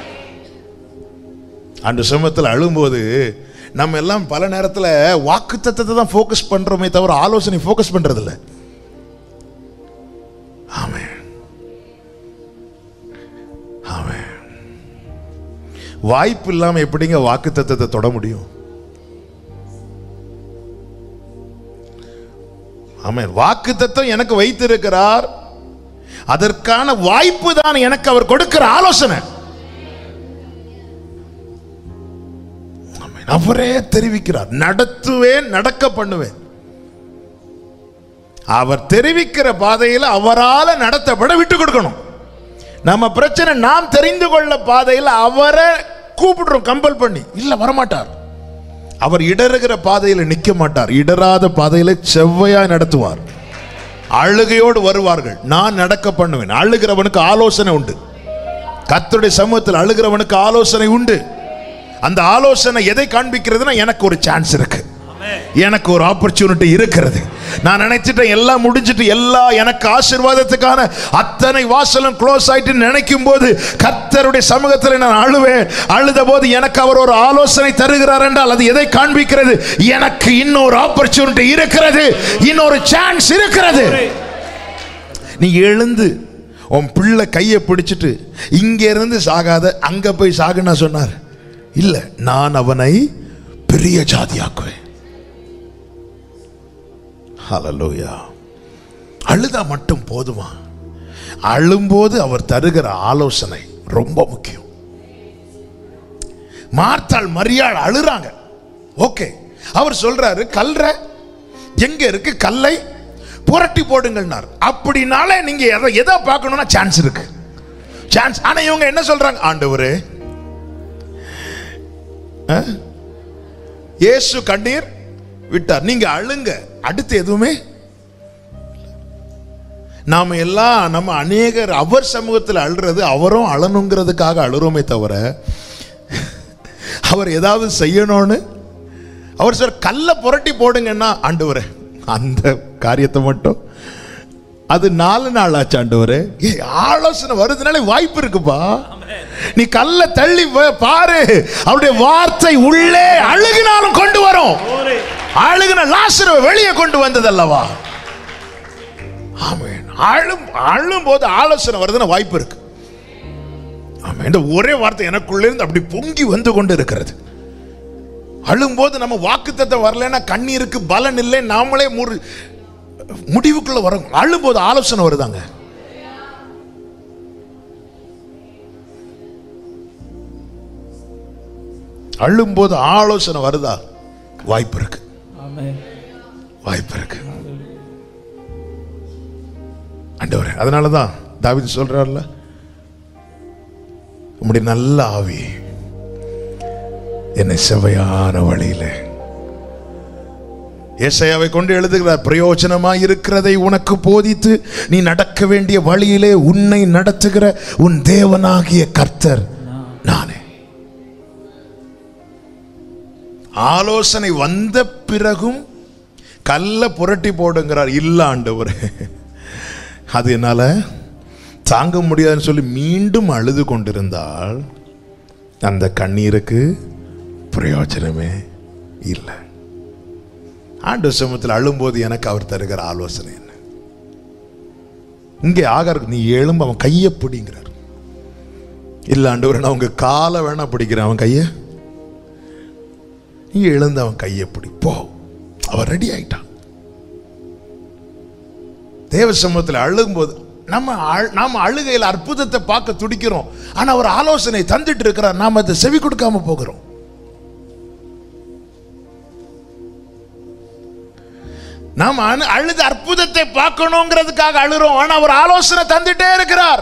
அந்த சமயத்தில் அழும்போது நம்ம எல்லாம் பல நேரத்தில் வாக்குத்தத்தத்தை தான் ஃபோக்கஸ் பண்றோமே தவிர ஆலோசனை ஃபோக்கஸ் பண்றது இல்லை. ஆமென், ஆமென். வாய்ப்பு இல்லாம எப்படிங்க வாக்குத்தத்தத்தை தொட முடியும்? ஆமென். வாக்குத்தத்தம் எனக்கு வைத்திருக்கிறார், அதற்கான வாய்ப்பு தான் எனக்கு அவர் கொடுக்கிற ஆலோசனை. அவரே தெரிவிக்கிறார், நடத்துவேன், நடக்க பண்ணுவேன். அவர் தெரிவிக்கிற பாதையில் அவரால் நடத்தப்பட விட்டு கொடுக்கணும். நம்ம பிரச்சனை நாம் தெரிந்து கொள்ள பாதையில் அவரை கூப்பிடுறோம் கம்பல் பண்ணி. இல்ல, வரமாட்டார். அவர் இடறுகிற பாதையில் நிற்க மாட்டார், இடராத பாதையில செவ்வையாய் நடத்துவார். அழுகையோடு வருவார்கள், நான் நடக்க பண்ணுவேன். அழுகிறவனுக்கு ஆலோசனை உண்டு. கர்த்தருடைய சமூகத்தில் அழுகிறவனுக்கு ஆலோசனை உண்டு. அந்த ஆலோசனை எதை காண்பிக்கிறதுனா, எனக்கு ஒரு சான்ஸ் இருக்கு, எனக்கு ஒரு ஆப்பர்ச்சுனிட்டி இருக்கிறது. நான் நினைச்சிட்டேன் எல்லாம் முடிஞ்சிட்டு, எல்லா எனக்கு ஆசீர்வாதத்துக்கான அத்தனை வாசலும் க்ளோஸ் ஆயிட்டு நினைக்கும் போது கர்த்தருடைய சமூகத்தில் நான் அழுவேன். அழுத போது எனக்கு அவர் ஒரு ஆலோசனை தருகிறார் என்றால் அது எதை காண்பிக்கிறது? எனக்கு இன்னொரு ஆப்பர்ச்சுனிட்டி இருக்கிறது, இன்னொரு சான்ஸ் இருக்கிறது. நீ எழுந்து உன் பிள்ளை கையை பிடிச்சிட்டு இங்க இருந்து சாகாத அங்க போய் சாகுன்னா சொன்னார். இல்ல, நான் அவனை பெரிய ஜாதியாக்குவேன். ஹல்லேலூயா. அழுதா மட்டும் போதுமா? அழும்போது அவர் தருகிற ஆலோசனை ரொம்ப முக்கியம். மார்த்தாள் மரியாள் அழுறாங்க, ஓகே. அவர் சொல்றாரு, கல்ற எங்க இருக்கு, கல்லை புரட்டி போடுங்கள்னார். அப்படினாலே நீங்க எதை எதை பார்க்கணும்னா சான்ஸ் இருக்கு, சான்ஸ். ஆனா இவங்க என்ன சொல்றாங்க? ஆண்டவரே, இயேசு கண்ணீர் விட்டார், நீங்க அழுங்க, அடுத்து எதுவுமே. நாம எல்லாம் நம்ம அநேகர் அவர் சமூகத்தில் அழுறது அவரும் அழணுங்கிறதுக்காக அழுறோமே தவிர, அவர் ஏதாவது செய்யணும்னு அவர் சார் கல்லை புரட்டி போடுங்கன்னா, ஆண்டவரே அந்த காரியத்தை மட்டும், அது நாலு நாள் ஆச்சு ஆண்டவரே. ஆலோசனை வருதுனாலே வாய்ப்பு இருக்குப்பா. நீ கல்ல தள்ளி பாரு, அவருடைய வார்த்தை உள்ளே அழுகினாலும் கொண்டு வரும். அழுகின லாசருவை வெளியே கொண்டு வந்தது அல்லவா? ஆமென். அழும் அழும் போது ஆலோசனை வருதுன்னா வாய்ப்பு இருக்கு. ஆமென். இந்த ஒரே வார்த்தை எனக்குள்ளே இருந்து அப்படி பொங்கி வந்து கொண்டு இருக்கிறது. அழும்போது நம்ம வாக்குத்தத்தம் வரலன்னா கண்ணீருக்கு பலன் இல்லை, நாமளே முடிவுக்குள்ள வரும். அழும்போது ஆலோசனை வருதாங்க. அழும்போது ஆலோசனை வருதா? வாய்ப்பு இருக்கு, வாய்ப்பு இருக்கு. ஆண்டவரே, அதனாலதான் தாவீது சொல்றாருல, உம்முடைய நல்ல ஆவி என்னை செவ்வையான வழியிலே. ஏசாயாவை கொண்டு எழுதுகிறார், பிரயோஜனமாய் இருக்கிறதை உனக்கு போதித்து நீ நடக்க வேண்டிய வழியிலே உன்னை நடத்துகிற உன் தேவனாகிய கர்த்தர் நானே. ஆலோசனை வந்த பிறகும் கல்ல புரட்டி போடுங்கிறார். இல்ல ஆண்டவரே, அது என்னால தாங்க முடியாதுன்னு சொல்லி மீண்டும் அழுது கொண்டிருந்தால் அந்த கண்ணீருக்கு பிரயோஜனமே இல்லை. ஆண்டு சமூகத்தில் அழும்போது எனக்கு அவர் தருகிற ஆலோசனை என்ன? இங்கே ஆகார், நீ எழும்ப அவன் கையை பிடிங்கிறார். இல்ல ஆண்டவரே, நான் உங்க காலை வேணா பிடிக்கிறேன், அவன் கைய நீ எழுந்து அவன் கையை பிடி போ. அவன் ரெடி ஆயிட்டான். தேவ சமூகத்தில் அழும்போது நம்ம நாம அழுகையில் அற்புதத்தை பார்க்க துடிக்கிறோம். ஆனா அவர் ஆலோசனை தந்துட்டு இருக்கிறார், நாம அதை செவி கொடுக்காம போகிறோம். நாம் அழுது அற்புதத்தை பார்க்கணுங்கிறதுக்காக அழுறோம். ஆனா அவர் ஆலோசனை தந்துட்டே இருக்கிறார்.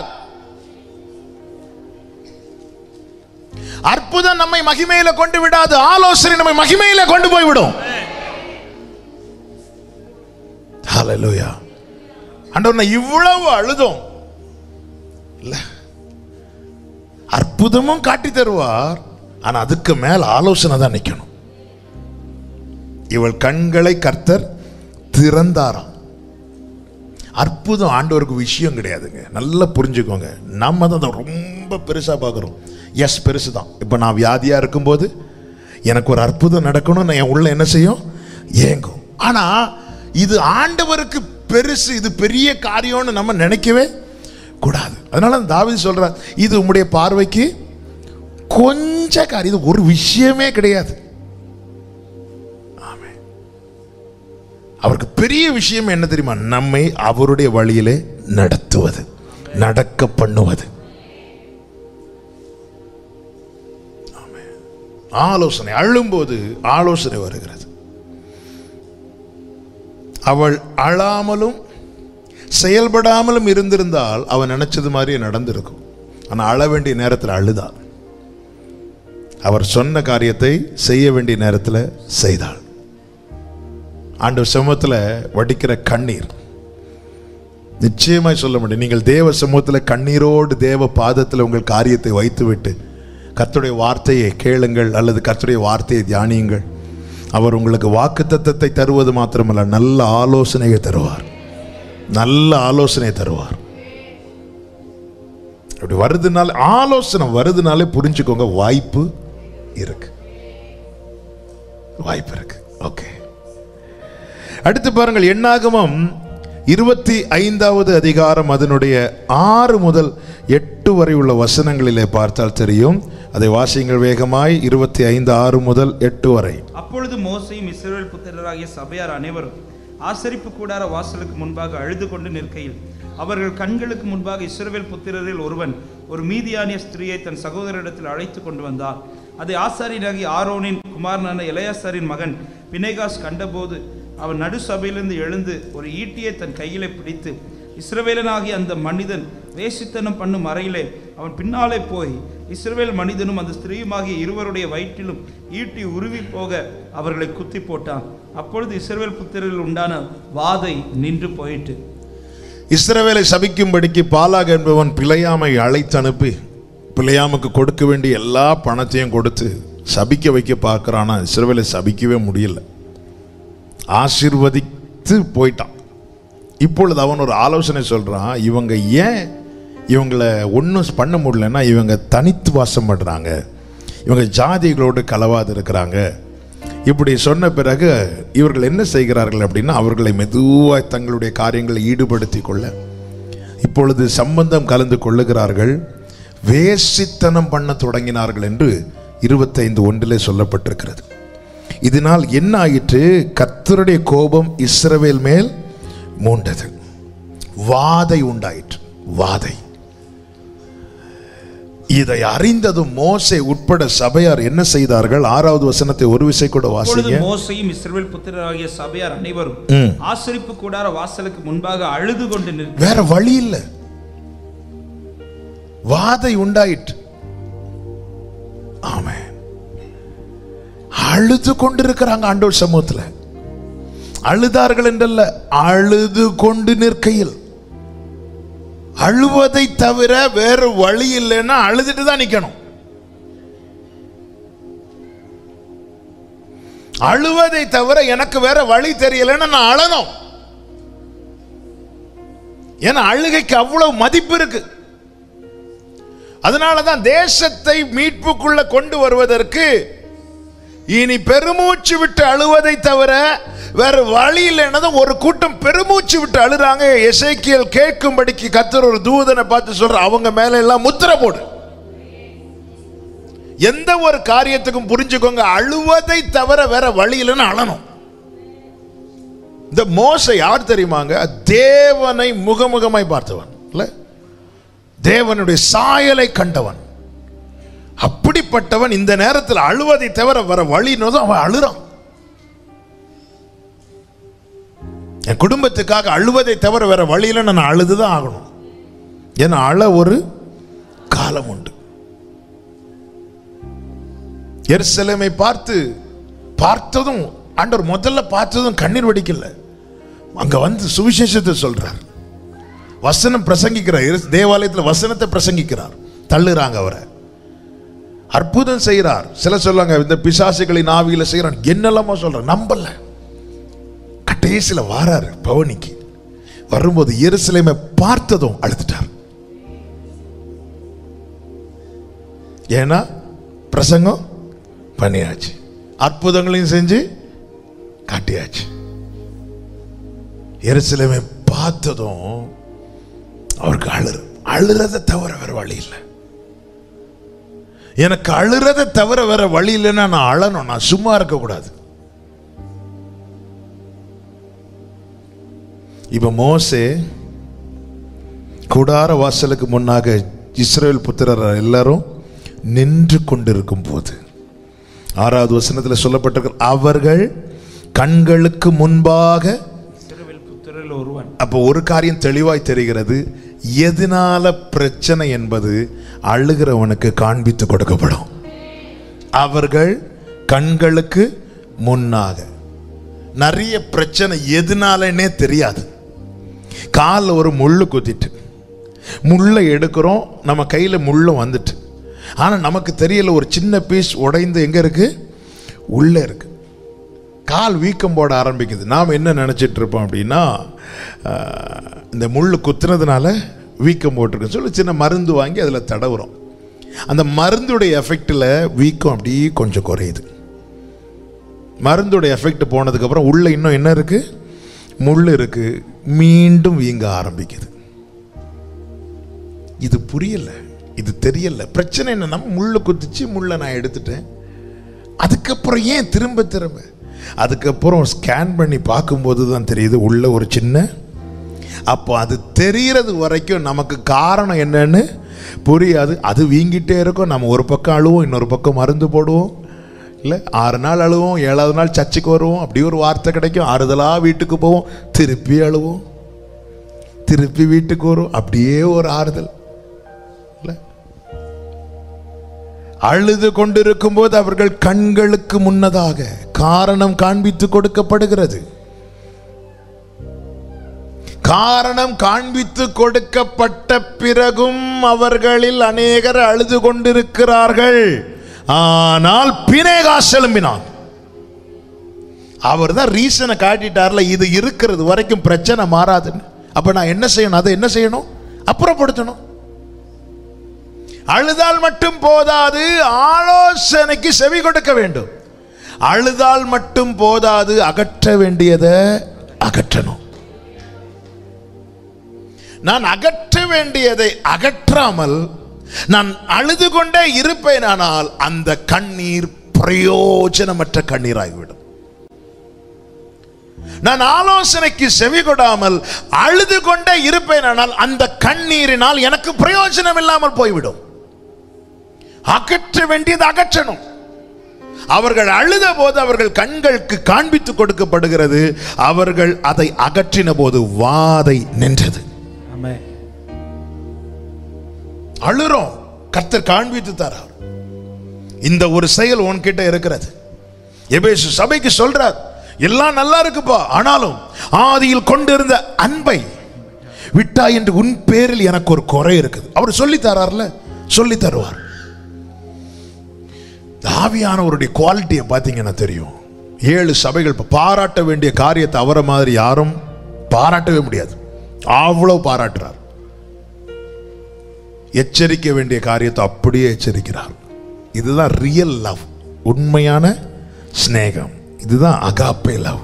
அற்புதம் நம்மை மகிமையில கொண்டு விடாது, ஆலோசனை நம்மை மகிமையில கொண்டு போய்விடும். ஹல்லேலூயா. ஆண்டவர், இவ்வளவு அழுதோம் இல்ல, அற்புதமும் காட்டி தருவார். ஆனா அதுக்கு மேல ஆலோசனை தான் நிக்கணும். இவள் கண்களை கர்த்தர் திறந்தாராம். அற்புதம் ஆண்டவருக்கு விஷயம் கிடையாதுங்க, நல்லா புரிஞ்சுக்கோங்க. நம்ம தான் ரொம்ப பெருசா பார்க்கிறோம். எஸ், பெருசு தான். இப்போ நான் வியாதியா இருக்கும்போது எனக்கு ஒரு அற்புதம் நடக்கணும், நான் என் உள்ள என்ன செய்யும்? ஏங்கும். ஆனா இது ஆண்டவருக்கு பெருசு, இது பெரிய காரியம்னு நம்ம நினைக்கவே கூடாது. அதனால தாவீது சொல்றார், இது உம்முடைய பார்வைக்கு கொஞ்ச காரியம், இது ஒரு விஷயமே கிடையாது. அவருக்கு பெரிய விஷயம் என்ன தெரியுமா? நம்மை அவருடைய வழியிலே நடத்துவது, நடக்க பண்ணுவது. ஆலோசனை, அழும்போது ஆலோசனை வருகிறது. அவள் அழாமலும் செயல்படாமலும் இருந்திருந்தால் அவன் நினைச்சது மாதிரி நடந்திருக்கும். ஆனா அழ வேண்டிய நேரத்தில் அழுதா. அவர் சொன்ன காரியத்தை செய்ய வேண்டிய நேரத்தில் செய்தாள். ஆண்டவர் சமூகத்தில் வடிக்கிற கண்ணீர் நிச்சயமாய் சொல்ல முடியும். நீங்கள் தேவ சமூகத்தில் கண்ணீரோடு தேவ பாதத்தில் உங்கள் காரியத்தை வைத்துவிட்டு கர்த்தருடைய வார்த்தையை கேளுங்கள் அல்லது கர்த்தருடைய வார்த்தையை தியானியுங்கள். அவர் உங்களுக்கு வாக்குத்தத்தத்தை தருவது மாத்திரமல்ல, நல்ல ஆலோசனையை தருவார். நல்ல ஆலோசனை தருவார். அப்படி வருதுனால, ஆலோசனை வருதுனாலே புரிஞ்சுக்கோங்க, வாய்ப்பு இருக்கு, வாய்ப்பு இருக்கு. ஓகே, அடுத்து பாருங்கள். என்னாகமம் இருபத்தி ஐந்தாவது அதிகாரம் அதனுடைய ஆறு முதல் எட்டு வரை உள்ள வசனங்களிலே பார்த்தால் தெரியும். அதை வாசியுங்கள் வேகமாய். இருபத்தி ஐந்து ஆறு முதல் எட்டு வரை. அப்பொழுது மோசேயும் இஸ்ரவேல் புத்திரராகிய சபையார் அனைவரும் ஆசரிப்பு கூடார வாசலுக்கு முன்பாக அழுது கொண்டு நிற்கையில் அவர்கள் கண்களுக்கு முன்பாக இஸ்ரவேல் புத்திரரில் ஒருவன் ஒரு மீதியானிய ஸ்திரீயை தன் சகோதரிடத்தில் அழைத்து கொண்டு வந்தார். அதை ஆசாரியனாகிய ஆரோனின் குமாரனான எலெயாசாரின் மகன் பினெகாஸ் கண்டபோது அவன் நடு சபையிலிருந்து எழுந்து ஒரு ஈட்டியை தன் கையிலே பிடித்து, இஸ்ரவேலனாகிய அந்த மனிதன் வேசித்தனம் பண்ணும் அறையிலே அவன் பின்னாலே போய் இஸ்ரவேல் மனிதனும் அந்த ஸ்திரீயுமாகிய இருவருடைய வயிற்றிலும் ஈட்டி உருவி போக அவர்களை குத்தி போட்டான். அப்பொழுது இஸ்ரவேல் புத்திரரில் உண்டான வாதை நின்று போயிட்டு. இஸ்ரவேலை சபிக்கும்படிக்கு பாலாக் என்பவன் பிலேயாமை அழைத்து அனுப்பி பிலேயாமுக்கு கொடுக்க வேண்டிய எல்லா பணத்தையும் கொடுத்து சபிக்க வைக்க பார்க்கிறானா. இஸ்ரவேலை சபிக்கவே முடியல, ஆசீர்வதித்து போயிட்டான். இப்பொழுது அவன் ஒரு ஆலோசனை சொல்றான். இவங்க ஏன் இவங்களை ஒன்றும் பண்ண முடியலன்னா, இவங்க தனித்து வாசம் பண்ணுறாங்க, இவங்க ஜாதிகளோடு கலவாது இருக்கிறாங்க. இப்படி சொன்ன பிறகு இவர்கள் என்ன செய்கிறார்கள் அப்படின்னா, அவர்களை மெதுவாக தங்களுடைய காரியங்களை ஈடுபடுத்தி கொள்ள இப்பொழுது சம்பந்தம் கலந்து கொள்ளுகிறார்கள், வேசித்தனம் பண்ண தொடங்கினார்கள் என்று இருபத்தைந்து ஒன்றிலே சொல்லப்பட்டிருக்கிறது. இதனால் என்ன ஆயிற்று? கர்த்தருடைய கோபம் இஸ்ரவேல் மேல் மூண்டது, வாதை உண்டாயிற்று, வாதை. இதை அறிந்ததும் மோசே உட்பட சபையார் என்ன செய்தார்கள்? ஆறாவது வசனத்தை ஒரு விசை கூட வாசிங்க. மோசேயும் இஸ்ரவேல் புத்திரராகிய சபையார் அனைவரும் ஆசரிப்பு கூடார வாசலுக்கு முன்பாக அழுது கொண்டு நிற்க, வேற வழி இல்லை, வாதை உண்டாயிற்று. ஆமென். அழுது கொண்டிருக்கிறாங்க ஆண்டவர் சமூகத்துல. அழுதார்கள் என்றல்ல, அழுது கொண்டு நிற்கையில். அழுவதை தவிர வேறு வழி இல்லைன்னா அழுதுட்டு தான் நிக்கணும். அழுவதை தவிர எனக்கு வேற வழி தெரியலன்னா நான் அழணும். ஏன்னா அழுகைக்கு அவ்வளவு மதிப்பு இருக்கு. அதனாலதான் தேசத்தை மீட்புக்குள்ள கொண்டு வருவதற்கு இனி பெருமூச்சு விட்டு அழுவதை தவிர வேற வழி இல்லைன்னதும் ஒரு கூட்டம் பெருமூச்சு விட்டு அழுறாங்க. எசேக்கியேல் கேட்கும்படிக்கு கர்த்தர் ஒரு தூதனை பார்த்து சொல்ற, அவங்க மேல எல்லாம் முத்திரை போடு. எந்த ஒரு காரியத்துக்கும் புரிஞ்சுக்கோங்க, அழுவதை தவிர வேற வழி இல்லைன்னு அழணும். இந்த மோசே யார் தெரியுமாங்க? தேவனை முகமுகமாய் பார்த்தவன் இல்ல, தேவனுடைய சாயலை கண்டவன். அப்படிப்பட்டவன் இந்த நேரத்தில் அழுவதை தவிர வர வழினதும் அவன் அழுறான். என் குடும்பத்துக்காக அழுவதை தவிர வேற வழியில நான் அழுதுதான் ஆகணும். ஏன்னா அழ ஒரு காலம் உண்டு. எருசலேமை பார்த்து பார்த்ததும் ஆண்டவர் முதல்ல பார்த்ததும் கண்ணீர் வடிக்கல, அங்க வந்து சுவிசேஷத்தை சொல்றார், வசனம் பிரசங்கிக்கிறார், தேவாலயத்தில் வசனத்தை பிரசங்கிக்கிறார். தள்ளுறாங்க அவரை, அற்புதம் செய்கிறார். சில சொல்லுவாங்க இந்த பிசாசுகளின் ஆவியில செய்யறான், என்னெல்லாமோ சொல்றார், நம்பல. கடைசியில வாராரு பவனிக்கு. வரும்போது எருசலேமை பார்த்ததும் அழுதுட்டார். ஏன்னா பிரசங்கம் பண்ணியாச்சு, அற்புதங்களையும் செஞ்சு காட்டியாச்சு. எருசலேமை பார்த்ததும் அவருக்கு அழுறு, அழுறதை தவிர வேற வழி இல்லை. எனக்கு அழுறதை தவிர வேற வழி இல்லைன்னா நான் அழணும், நான் சும்மா இருக்க கூடாது. இப்ப மோசே கூடார வாசலுக்கு முன்னாக இஸ்ரவேல் புத்திரர் எல்லாரும் நின்று கொண்டிருக்கும் போது ஆறாவது வசனத்தில் சொல்லப்பட்டிருக்கிற அவர்கள் கண்களுக்கு முன்பாக இஸ்ரவேல் புத்திரரில் ஒருவன். அப்போ ஒரு காரியம் தெளிவாய் தெரிகிறது, எதனால பிரச்சனை என்பது அழுகிறவனுக்கு காண்பித்து கொடுக்கப்படும். அவர்கள் கண்களுக்கு முன்னாக. நிறைய பிரச்சனை எதனாலன்னே தெரியாது. காலில் ஒரு முள்ளு குத்திட்டு முள்ளை எடுக்கிறோம், நம்ம கையில் முள்ளும் வந்துட்டு, ஆனால் நமக்கு தெரியல ஒரு சின்ன பீஸ் உடைந்து எங்கே இருக்கு, உள்ளே இருக்கு. கால் வீக்கம் போட ஆரம்பிக்குது. நாம் என்ன நினச்சிட்டு இருப்போம் அப்படின்னா, இந்த முள் குத்துனதுனால வீக்கம் போட்டிருக்குன்னு சொல்லி சின்ன மருந்து வாங்கி அதில் தடவுறோம். அந்த மருந்துடைய எஃபெக்டில் வீக்கம் அப்படியே கொஞ்சம் குறையுது. மருந்துடைய எஃபெக்ட் போனதுக்கப்புறம் உள்ள இன்னும் என்ன இருக்கு, முள் இருக்கு, மீண்டும் வீங்க ஆரம்பிக்குது. இது புரியல, இது தெரியல. பிரச்சனை என்னன்னா, முள்ளு குத்திச்சு, முள்ளை நான் எடுத்துட்டேன். அதுக்கப்புறம் ஏன் திரும்ப திரும்ப? அதுக்கப்புறம் ஸ்கேன் பண்ணி பார்க்கும்போது தான் தெரியுது உள்ள ஒரு சின்ன. அப்போ அது தெரிகிறது வரைக்கும் நமக்கு காரணம் என்னன்னு புரியாது. அது வீங்கிட்டே இருக்கும். நம்ம ஒரு பக்கம் அழுவோம், இன்னொரு பக்கம் மருந்து போடுவோம். இல்லை, ஆறு நாள் அழுவோம், ஏழாவது நாள் சர்ச்சுக்கு வருவோம், அப்படி ஒரு வார்த்தை கிடைக்கும், ஆறுதலாக வீட்டுக்கு போவோம், திருப்பி அழுவோம், திருப்பி வீட்டுக்கு வரும், அப்படியே ஒரு ஆறுதல். அழுது கொண்டிருக்கும் போது அவர்கள் கண்களுக்கு முன்னதாக காரணம் காண்பித்து கொடுக்கப்படுகிறது. காரணம் காண்பித்து கொடுக்கப்பட்ட பிறகும் அவர்களில் அநேகர் அழுது கொண்டிருக்கிறார்கள். ஆனால் பினேகாஸ் எழும்பினான். அவர் தான் ரீசனை காட்டிட்டார்ல, இது இருக்கிறது வரைக்கும் பிரச்சனை மாறாதுன்னு. அப்ப நான் என்ன செய்யணும்? அதை என்ன செய்யணும்? அப்புறப்படுத்தணும். அழுதால் மட்டும் போதாது, ஆலோசனைக்கு செவி கொடுக்க வேண்டும். அழுதால் மட்டும் போதாது, அகற்ற வேண்டியதை அகற்றணும். நான் அகற்ற வேண்டியதை அகற்றாமல் நான் அழுது கொண்டே இருப்பேனானால் அந்த கண்ணீர் பிரயோஜனமற்ற கண்ணீராகிவிடும். நான் ஆலோசனைக்கு செவி கொடாமல் அழுது கொண்டே இருப்பேனானால் அந்த கண்ணீரினால் எனக்கு பிரயோஜனம் இல்லாமல் போய்விடும். அகற்ற வேண்டியது அகற்றணும். அவர்கள் அழுத போது அவர்கள் கண்களுக்கு காண்பித்து கொடுக்கப்படுகிறது. அவர்கள் அதை அகற்றின போது வாதை நின்றது. அழுறோம், கர்த்தர் காண்பித்து தரார். இந்த ஒரு செயல் உன்கிட்ட இருக்கிறது. எபேசு சபைக்கு சொல்றார், எல்லாம் நல்லா இருக்குப்பா, ஆனாலும் ஆதியில் கொண்டிருந்த அன்பை விட்டா என்று உன் பேரில் எனக்கு ஒரு குறை இருக்குது. அவர் சொல்லி தரார்ல, சொல்லி தருவார். ஆவியானவருடைய குவாலிட்டியை பார்த்தீங்கன்னா தெரியும். ஏழு சபைகள் பாராட்ட வேண்டிய காரியத்தை அவரை மாதிரி யாரும் பாராட்டவே முடியாது, அவ்வளவு பாராட்டுறார். எச்சரிக்க வேண்டிய காரியத்தை அப்படியே எச்சரிக்கிறார். இதுதான் ரியல் லவ், உண்மையான ஸ்நேகம். இதுதான் அகாப்பே லவ்.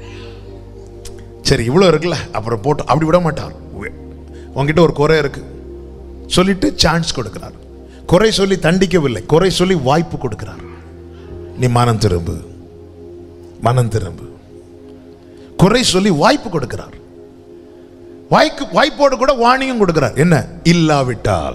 சரி, இவ்வளோ இருக்குல்ல, அப்புறம் போட்டு அப்படி விட மாட்டார். உங்ககிட்ட ஒரு குறை இருக்கு சொல்லிட்டு சான்ஸ் கொடுக்கிறார். குறை சொல்லி தண்டிக்கவில்லை, குறை சொல்லி வாய்ப்பு கொடுக்கிறார். நீ மனம் திரும்பு, மனம் திரும்பு. குறை சொல்லி வாய்ப்பு கொடுக்கிறார். வாய்ப்பு வாய்ப்போடு கூட வாணியும் கொடுக்கிறார். என்ன? இல்லாவிட்டால்.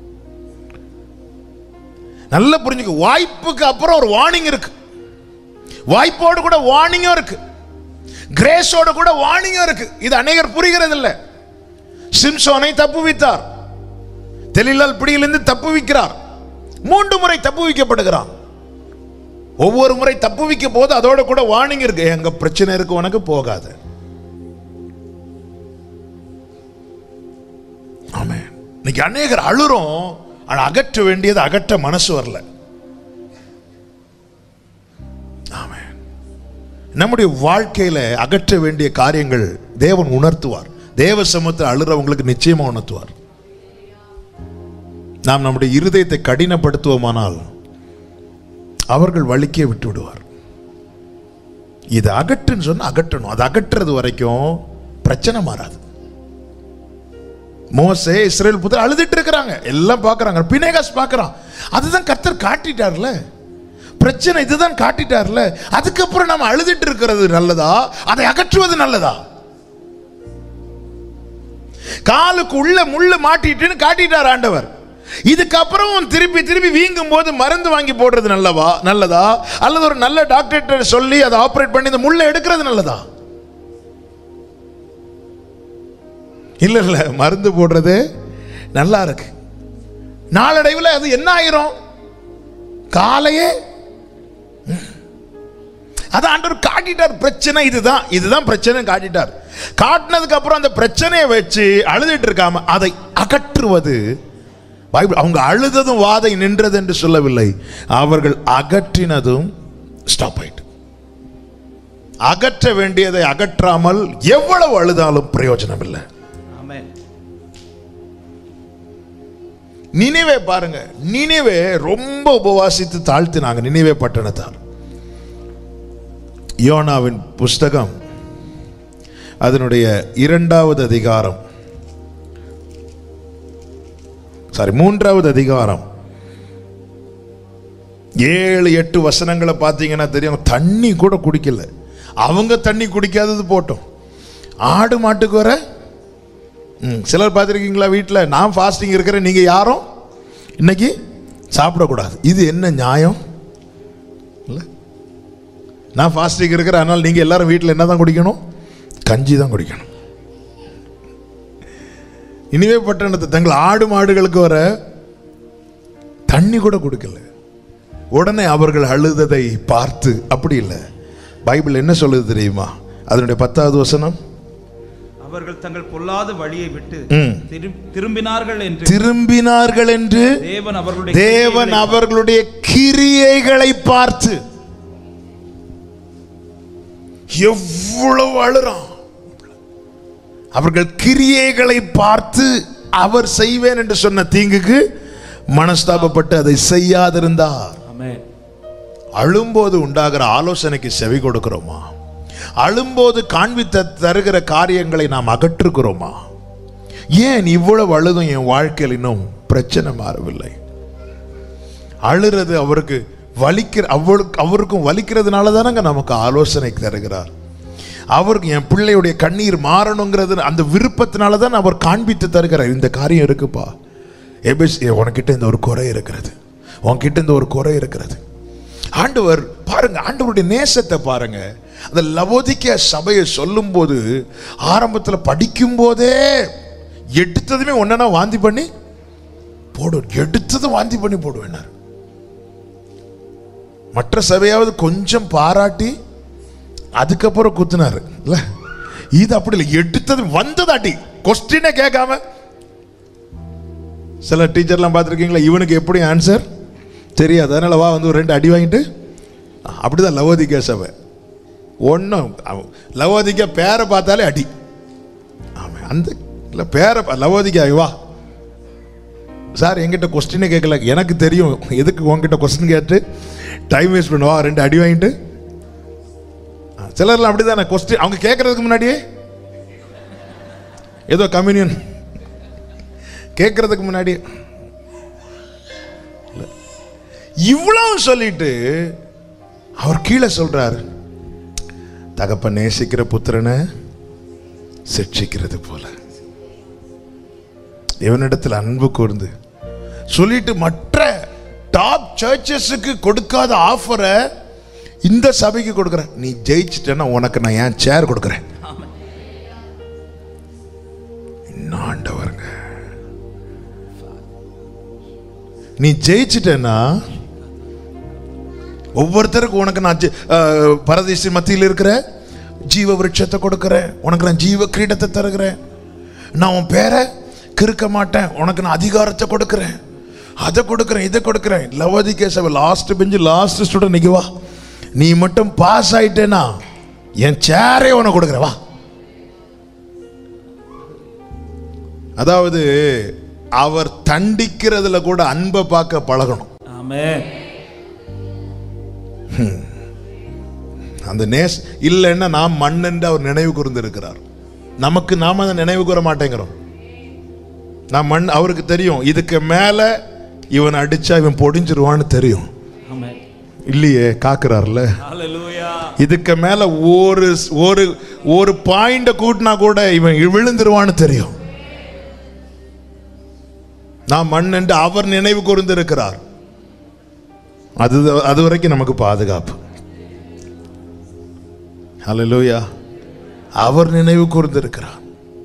நல்லா புரிஞ்சுக்க, வாய்ப்புக்கு அப்புறம் ஒரு வார்னிங் இருக்கு. வாய்ப்போடு கூட வார்னிங்கும் இருக்கு, கிரேஸோடு கூட வார்னிங்கும் இருக்கு. இது அநேகர் புரிகிறது இல்லை. சிம்சோனை தப்புவித்தார், தெலீலாள் பிடியிலிருந்து தப்புவிக்கிறார். மூன்று முறை தப்புவிக்கப்படுகிறான். ஒவ்வொரு முறை தப்புவிக்க போது அதோட கூட வார்னிங் இருக்கு, எங்க பிரச்சனை இருக்கு, உனக்கு போகாத. ஆமென். இன்னைக்கு அநேகர் அழுறோம், ஆனா அகற்ற வேண்டியது அகற்ற மனசு வரல. ஆமென். நம்முடைய வாழ்க்கையில அகற்ற வேண்டிய காரியங்கள் தேவன் உணர்த்துவார். தேவ சமூகத்தில் அழுறவங்களுக்கு நிச்சயமா உணர்த்துவார். நாம் நம்முடைய இருதயத்தை கடினப்படுத்துவோமானால் அவர்கள் வலிக்கே விட்டு விடுவார். இது அகற்றுன்னு சொன்னா அகற்றணும். அது அகற்றுறது வரைக்கும் பிரச்சனை மாறாது. மோசே இஸ்ரேல் புத்திரர் அழுதுட்டு இருக்கிறாங்க, எல்லாம் பார்க்கறாங்க. பினேகாஸ் பார்க்கறான். அதுதான் கர்த்தர் காட்டிட்டார்ல, பிரச்சனை இதுதான் காட்டிட்டார்ல. அதுக்கப்புறம் நம்ம அழுதுட்டு இருக்கிறது நல்லதா, அதை அகற்றுவது நல்லதா? காலுக்கு உள்ள முள்ள மாட்டிட்டுன்னு காட்டிட்டார் ஆண்டவர். இதுக்கப்புறம் திருப்பி திருப்பி வீங்கும் போது மருந்து வாங்கி போடுறது நல்லவா நல்லதா, அல்லது ஒரு நல்ல டாக்டர் சொல்லி அதை ஆபரேட் பண்ணி இந்த முள்ள எடுக்கிறது நல்லதா? இல்ல இல்ல, மருந்து போடுறது நல்லா இருக்கு. நாளடைவில் அது என்ன ஆயிரும்? காலையே அதான் ஆண்டவர் காட்டிட்டார். பிரச்சனை இதுதான், இதுதான் பிரச்சனை காட்டிட்டார். காட்டினதுக்கு அப்புறம் அந்த பிரச்சனையை வச்சு அழுதுட்டு இருக்காம அதை அகற்றுவது பைபிள். அவங்க அழுததும் வாதை நின்றது என்று சொல்லவில்லை, அவர்கள் அகற்றினதும் ஸ்டாப் ஆயிட்டு. அகற்ற வேண்டியதை அகற்றாமல் எவ்வளவு அழுதாலும் பிரயோஜனம் இல்லை. நினைவே பாருங்க, நினைவே ரொம்ப உபவாசித்து தாழ்த்தினாங்க நினைவே பட்டணத்தார். யோனாவின் புஸ்தகம் அதனுடைய இரண்டாவது அதிகாரம், சாரி மூன்றாவது அதிகாரம் ஏழு எட்டு வசனங்களை பார்த்தீங்கன்னா தெரியும். தண்ணி கூட குடிக்கல. அவங்க தண்ணி குடிக்காதது போட்டோம், ஆடு மாட்டுக்கு வர சிலர் பார்த்துருக்கீங்களா வீட்டில், நான் ஃபாஸ்டிங் இருக்கிறேன், நீங்கள் யாரும் இன்னைக்கு சாப்பிடக்கூடாது. இது என்ன நியாயம் இல்லை? நான் ஃபாஸ்டிங் இருக்கிறேன், அதனால் நீங்கள் எல்லாரும் வீட்டில் என்ன தான் குடிக்கணும்? கஞ்சி தான் குடிக்கணும். இனிமே பட்டணத்தை தங்கள் ஆடு மாடுகளுக்கு வர தண்ணி கூட கொடுக்கல. உடனே அவர்கள் அழுததை பார்த்து, அப்படி இல்லை, பைபிள் என்ன சொல்லுது தெரியுமா? அதனுடைய பத்தாவது வசனம், அவர்கள் தங்கள் பொல்லாத வழியை விட்டு திரும்பினார்கள் என்று திரும்பினார்கள் என்று தேவன் அவர்களுடைய தேவன் அவர்களுடைய கிரியைகளை பார்த்து. எவ்வளவு அழுறான்! அவர்கள் கிரியைகளை பார்த்து அவர் செய்வேன் என்று சொன்ன தீங்குக்கு மனஸ்தாபப்பட்டு அதை செய்யாதிருந்தார். அழும்போது உண்டாகிற ஆலோசனைக்கு செவி கொடுக்கிறோமா? அழும்போது காண்பித்த தருகிற காரியங்களை நாம் அகற்றுகிறோமா? ஏன் இவ்வளவு அழுதும் என் வாழ்க்கையில் இன்னும் பிரச்சனை மாறவில்லை? அழுறது அவருக்கு வலிக்கிற அவருக்கு அவருக்கும் வலிக்கிறதுனால தானங்க நமக்கு ஆலோசனை தருகிறார். அவருக்கு என் பிள்ளையுடைய கண்ணீர் மாறணுங்கிறது அந்த விருப்பத்தினால தான் அவர் காண்பித்து தருகிறார். இந்த காரியம் இருக்குப்பா, எபேஸ் உனக்கிட்ட இந்த ஒரு குறை இருக்கிறது, உன்கிட்ட இந்த ஒரு குறை இருக்கிறது. ஆண்டவர் பாருங்க, ஆண்டவருடைய நேசத்தை பாருங்க. அந்த லவோதிக்கேயா சபையை சொல்லும் போது ஆரம்பத்தில் படிக்கும் போதே எடுத்ததுமே ஒன்னா வாந்தி பண்ணி போடுவேன், எடுத்ததும் வாந்தி பண்ணி போடுவேன். மற்ற சபையாவது கொஞ்சம் பாராட்டி அதுக்கப்புறம் குத்துனாரு இல்ல, இது அப்படி இல்லை, எடுத்தது வந்ததாட்டி கொஸ்டினே கேட்காம. சில டீச்சர்லாம் பார்த்துருக்கீங்களா, இவனுக்கு எப்படி ஆன்சர் தெரியாது, அதனால வா வந்து ஒரு ரெண்டு அடி வாங்கிட்டு. அப்படிதான் லவோதிக்கேயா சபை. ஒன்றும் லவோதிக்கேயா பேரை பார்த்தாலே அடி. ஆமா, அந்த இல்லை பேரை லவோதிக்கேயா வா சார், என்கிட்ட கொஸ்டினே கேட்கல, எனக்கு தெரியும் எதுக்கு உங்ககிட்ட கொஸ்டின் கேட்டு டைம் வேஸ்ட் பண்ணுவா, ரெண்டு அடி வாங்கிட்டு. சிலர்லாம் அப்படிதானே, கொஸ்டின் அவங்க கேட்கறதுக்கு முன்னாடியே ஏதோ கம்யூனியன் கேட்கறதுக்கு முன்னாடி இவ்வளவு சொல்லிட்டு அவர் கீழே சொல்றாரு, தகப்ப நேசிக்கிற புத்திரனை சிட்சிக்கிறது போல இவனிடத்தில் அன்பு கூர்ந்து சொல்லிட்டு மற்ற டாப் சர்ச்சஸுக்கு கொடுக்காத ஆஃபரை இந்த சபைக்கு கொடுக்குறேன். நீ ஜெயிச்சிட்டேன்னா உனக்கு நான் ஏன் சேர் கொடுக்குறேன். ஆண்டவருங்க, நீ ஜெயிச்சிட்டேன்னா ஒவ்வொருத்தருக்கும் உனக்கு நான் பரதேசி மத்தியில் இருக்கிற ஜீவ விருட்சத்தை கொடுக்கிறேன், உனக்கு நான் ஜீவ கிரீடத்தை தருகிறேன், நான் உன் பேரை கிறுக்க மாட்டேன், உனக்கு நான் அதிகாரத்தை கொடுக்கிறேன், அதை கொடுக்கிறேன், இதை கொடுக்கிறேன். லவோதிக்கேயா சபை லாஸ்ட் பெஞ்சு லாஸ்ட் ஸ்டூடெண்ட் நிக்க வா, நீ மட்டும் பாஸ் ஆயிட்டேனா என் சேரே உனக்கு கொடுக்குற வா. அதாவது அவர் தண்டிக்கிறதுல கூட அன்பை பார்க்க பழகணும். ஆமென். அந்த நேஸ் இல்லைன்னா நாம் மண் என்று அவர் நினைவு கூர்ந்து இருக்கிறார். நமக்கு நாம அதை நினைவு கூற மாட்டேங்கிறோம். நான் மண், அவருக்கு தெரியும் இதுக்கு மேல இவன் அடிச்சா இவன் பொடிஞ்சிருவான்னு தெரியும். இல்லையே, காக்குறாருல. இதுக்கு மேல ஒரு ஒரு ஒரு பாயிண்ட கூட்டினா கூட இவன் விழுந்துருவான்னு தெரியும். நான் மண் என்று அவர் நினைவு கூர்ந்து இருக்கிறார். அது அது வரைக்கும் நமக்கு பாதுகாப்பு. ஹல்லேலூயா. அவர் நினைவு கூர்ந்து இருக்கிறார்.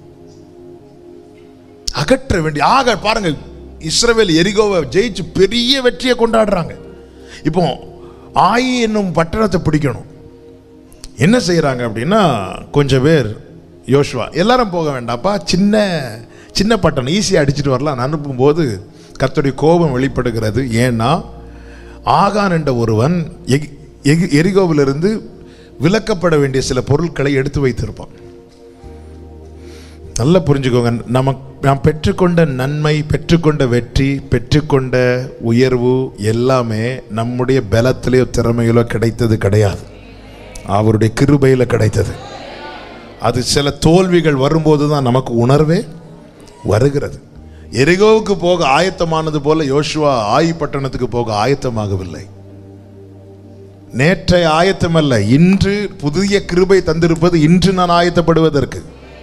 அகற்ற வேண்டிய ஆக பாருங்க, இஸ்ரவேல் எரிகோவை ஜெயிச்சு பெரிய வெற்றியை கொண்டாடுறாங்க. இப்போ ஆயி என்னும் பட்டணத்தை பிடிக்கணும். என்ன செய்கிறாங்க அப்படின்னா, கொஞ்சம் பேர் யோசுவா எல்லாரும் போக வேண்டாப்பா, சின்ன சின்ன பட்டணம் ஈஸியாக அடிச்சுட்டு வரலாம் அனுப்பும்போது கர்த்தருடைய கோபம் வெளிப்படுகிறது. ஏன்னா ஆகான் என்ற ஒருவன் எரிகோவிலிருந்து விலக்கப்பட வேண்டிய சில பொருட்களை எடுத்து வைத்திருப்பான். நல்லா புரிஞ்சுக்கோங்க, நம்ம நாம் பெற்றுக்கொண்ட நன்மை, பெற்றுக்கொண்ட வெற்றி, பெற்றுக்கொண்ட உயர்வு எல்லாமே நம்முடைய பலத்திலேயோ திறமையிலோ கிடைத்தது கிடையாது, அவருடைய கிருபையில் கிடைத்தது. அது சில தோல்விகள் வரும்போது தான் நமக்கு உணர்வே வருகிறது. எரிகோவுக்கு போக ஆயத்தமானது போல யோசுவா ஆயி பட்டணத்துக்கு போக ஆயத்தமாகவில்லை. நேற்றைய ஆயத்தம் அல்ல, இன்று புதிய கிருபை தந்திருப்பது இன்று நான் ஆயத்தப்படுவதற்கு.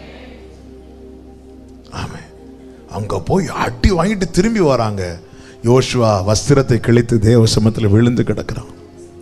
ஆமே, அங்க போய் அடி வாங்கிட்டு திரும்பி வராங்க. யோசுவா வஸ்திரத்தை கிழித்து தேவ சமூகத்தில் விழுந்து கிடக்கிறான்.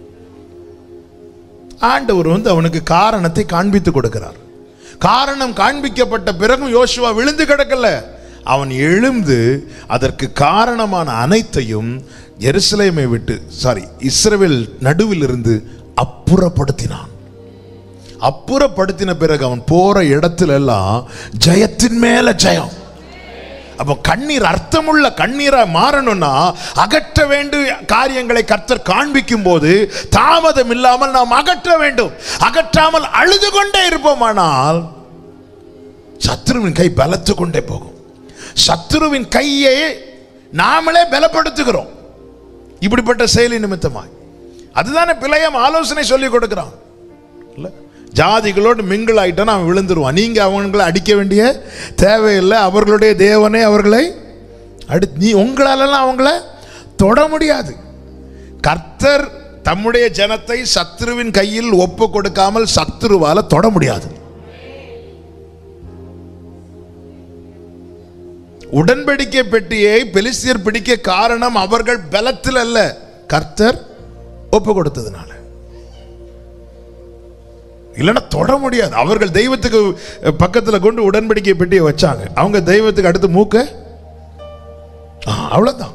ஆண்டவர் வந்து அவனுக்கு காரணத்தை காண்பித்து கொடுக்கிறார். காரணம் காண்பிக்கப்பட்ட பிறகும் யோசுவா விழுந்து கிடக்கல, அவன் எழுந்து அதற்கு காரணமான அனைத்தையும் எருசலேமை விட்டு சாரி இஸ்ரவேல் நடுவில் இருந்து அப்புறப்படுத்தினான். அப்புறப்படுத்தின பிறகு அவன் போற இடத்துல எல்லாம் ஜெயத்தின் மேல ஜெயம். அப்போ கண்ணீர் அர்த்தமுள்ள கண்ணீரா மாறணும்னா அகற்ற வேண்டிய காரியங்களை கர்த்தர் காண்பிக்கும் போது தாமதம் இல்லாமல் நாம் அகற்ற வேண்டும். அகற்றாமல் அழுது கொண்டே இருப்போமானால் சத்துருவின் கை பலத்து கொண்டே போகும். சத்துருவின் கையை நாமளே பலப்படுத்துகிறோம் இப்படிப்பட்ட செயலி நிமித்தமாய். அதுதானே பிழையம் ஆலோசனை சொல்லி கொடுக்கிறான். ஜாதிகளோடு மிங்கிள் ஆயிட்டான் அவன் விழுந்துருவான். நீங்க அவங்களை அடிக்க வேண்டிய தேவையில்லை, அவர்களுடைய தேவனே அவர்களை அடி நீ உங்களாலெல்லாம் அவங்கள தொட முடியாது. கர்த்தர் தம்முடைய ஜனத்தை சத்துருவின் கையில் ஒப்பு கொடுக்காமல் சத்துருவால தொட முடியாது. உடன்படிக்கை பெட்டியை பெலிஸ்தியர் பிடிக்க காரணம் அவர்கள் பலத்தில் அல்ல, கர்த்தர் ஒப்பு கொடுத்ததுனால. இல்லைன்னா தொட முடியாது. அவர்கள் தெய்வத்துக்கு பக்கத்தில் கொண்டு உடன்படிக்கை பெட்டியை வச்சாங்க, அவங்க தெய்வத்துக்கு அடுத்து மூக்க அவ்வளவுதான்.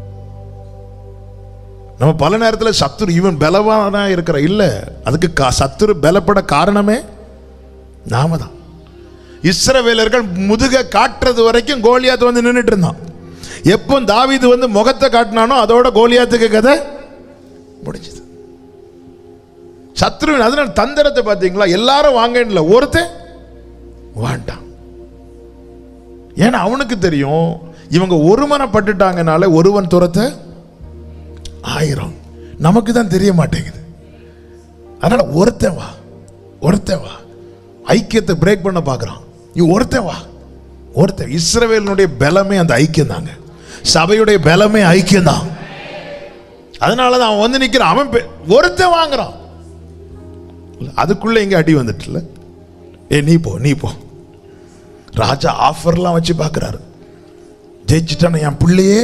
நம்ம பல நேரத்தில் சத்துரு இவன் பலவானா இருக்கிற இல்ல, அதுக்கு சத்துரு பலப்பட காரணமே நாம தான். இஸ்ரவேலர்கள் முதுக காட்டுறது வரைக்கும் கோலியாத் வந்து நின்றுட்டு இருந்தான். எப்போ தாவீது வந்து முகத்தை காட்டினானோ அதோட கோலியாத்துக்கு கதை முடிஞ்சது. சத்ருவின் அதனால தந்திரத்தை பார்த்தீங்களா, எல்லாரும் வாங்கல, ஒருத்தன் வேண்டாம். ஏன்னா அவனுக்கு தெரியும் இவங்க ஒருமனப்பட்டுட்டாங்கனால ஒருவன் துரத்த ஆயிரம். நமக்கு தான் தெரிய மாட்டேங்குது. அதனால ஒருத்தன் வா, ஒருத்தன் வா, ஐக்கியத்தை பிரேக் பண்ண பார்க்குறான். நீ ஒருத்தன் வா, ஒருத்தன். இஸ்ரவேலினுடைய பலமே அந்த ஐக்கியம் தாங்க, சபையுடைய பலமே ஐக்கியம் தான். அதனால தான் அவன் வந்து நிற்கிறான். அவன் ஒருத்தன் வாங்குறான், அதுக்குள்ள இங்க அடி வந்துட்டுல. ஏ நீ போ நீ போ. ராஜா ஆஃபர்லாம் வச்சு பார்க்குறாரு. ஜெயிச்சுட்டான என் பிள்ளையே,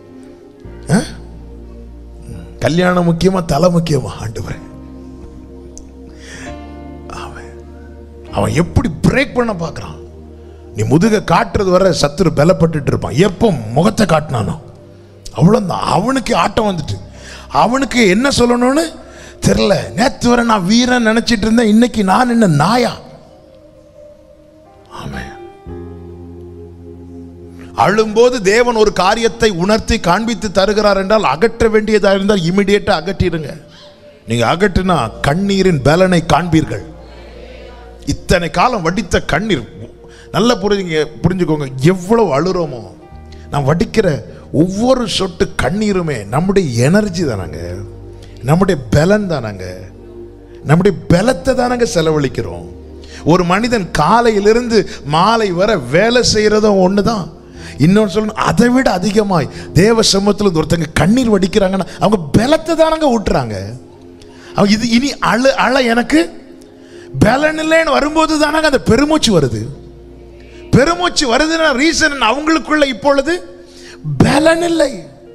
கல்யாணம் முக்கியமா தலை முக்கியமா ஆண்டவரே. அவன் எப்படி பிரேக் பண்ண பார்க்குறான். நீ முதுக காட்டுறது வர சத்துரு பலப்பட்டு இருப்பான். எப்போ முகத்தை காட்டினானோ அவ்வளோதான், அவனுக்கு ஆட்டம் வந்துட்டு. அவனுக்கு என்ன சொல்லணும்னு தெரியல. நேற்று வரை நான் வீரன் நினைச்சிட்டு இருந்தேன், இன்னைக்கு நான் என்ன நாயா? ஆமென். அழும்போது தேவன் ஒரு காரியத்தை உணர்த்தி காண்பித்து தருகிறார் என்றால் அகற்ற வேண்டியதாக இருந்தால் இமிடியேட்டா அகற்றிடுங்க. நீங்க அகற்றினா கண்ணீரின் பலனை காண்பீர்கள். இத்தனை காலம் வடித்த கண்ணீர் நல்லா புரிஞ்சுங்க புரிஞ்சுக்கோங்க. எவ்வளவு அழுறோமோ, நாம் வடிக்கிற ஒவ்வொரு சொட்டு கண்ணீருமே நம்முடைய எனர்ஜி தானாங்க, நம்முடைய பலன் தானாங்க, நம்முடைய பலத்தை தானாங்க செலவழிக்கிறோம். ஒரு மனிதன் காலையிலிருந்து மாலை வர வேலை செய்யறதும் ஒண்ணுதான். இன்னொன்று சொல்லணும், அதை விட அதிகமாய் தேவ சமூகத்தில் ஒருத்தங்க கண்ணீர் வடிக்கிறாங்கன்னா அவங்க பலத்தை தானங்க ஊட்டுறாங்க. அவங்க இது இனி அழ அழ எனக்கு பலன் இல்லைன்னு வரும்போது தானங்க அந்த பெருமூச்சு வருது. பெருமூச்சு வருதுன்னா ரீசன் அவங்களுக்குள்ள இப்பொழுது பலன் இல்லை.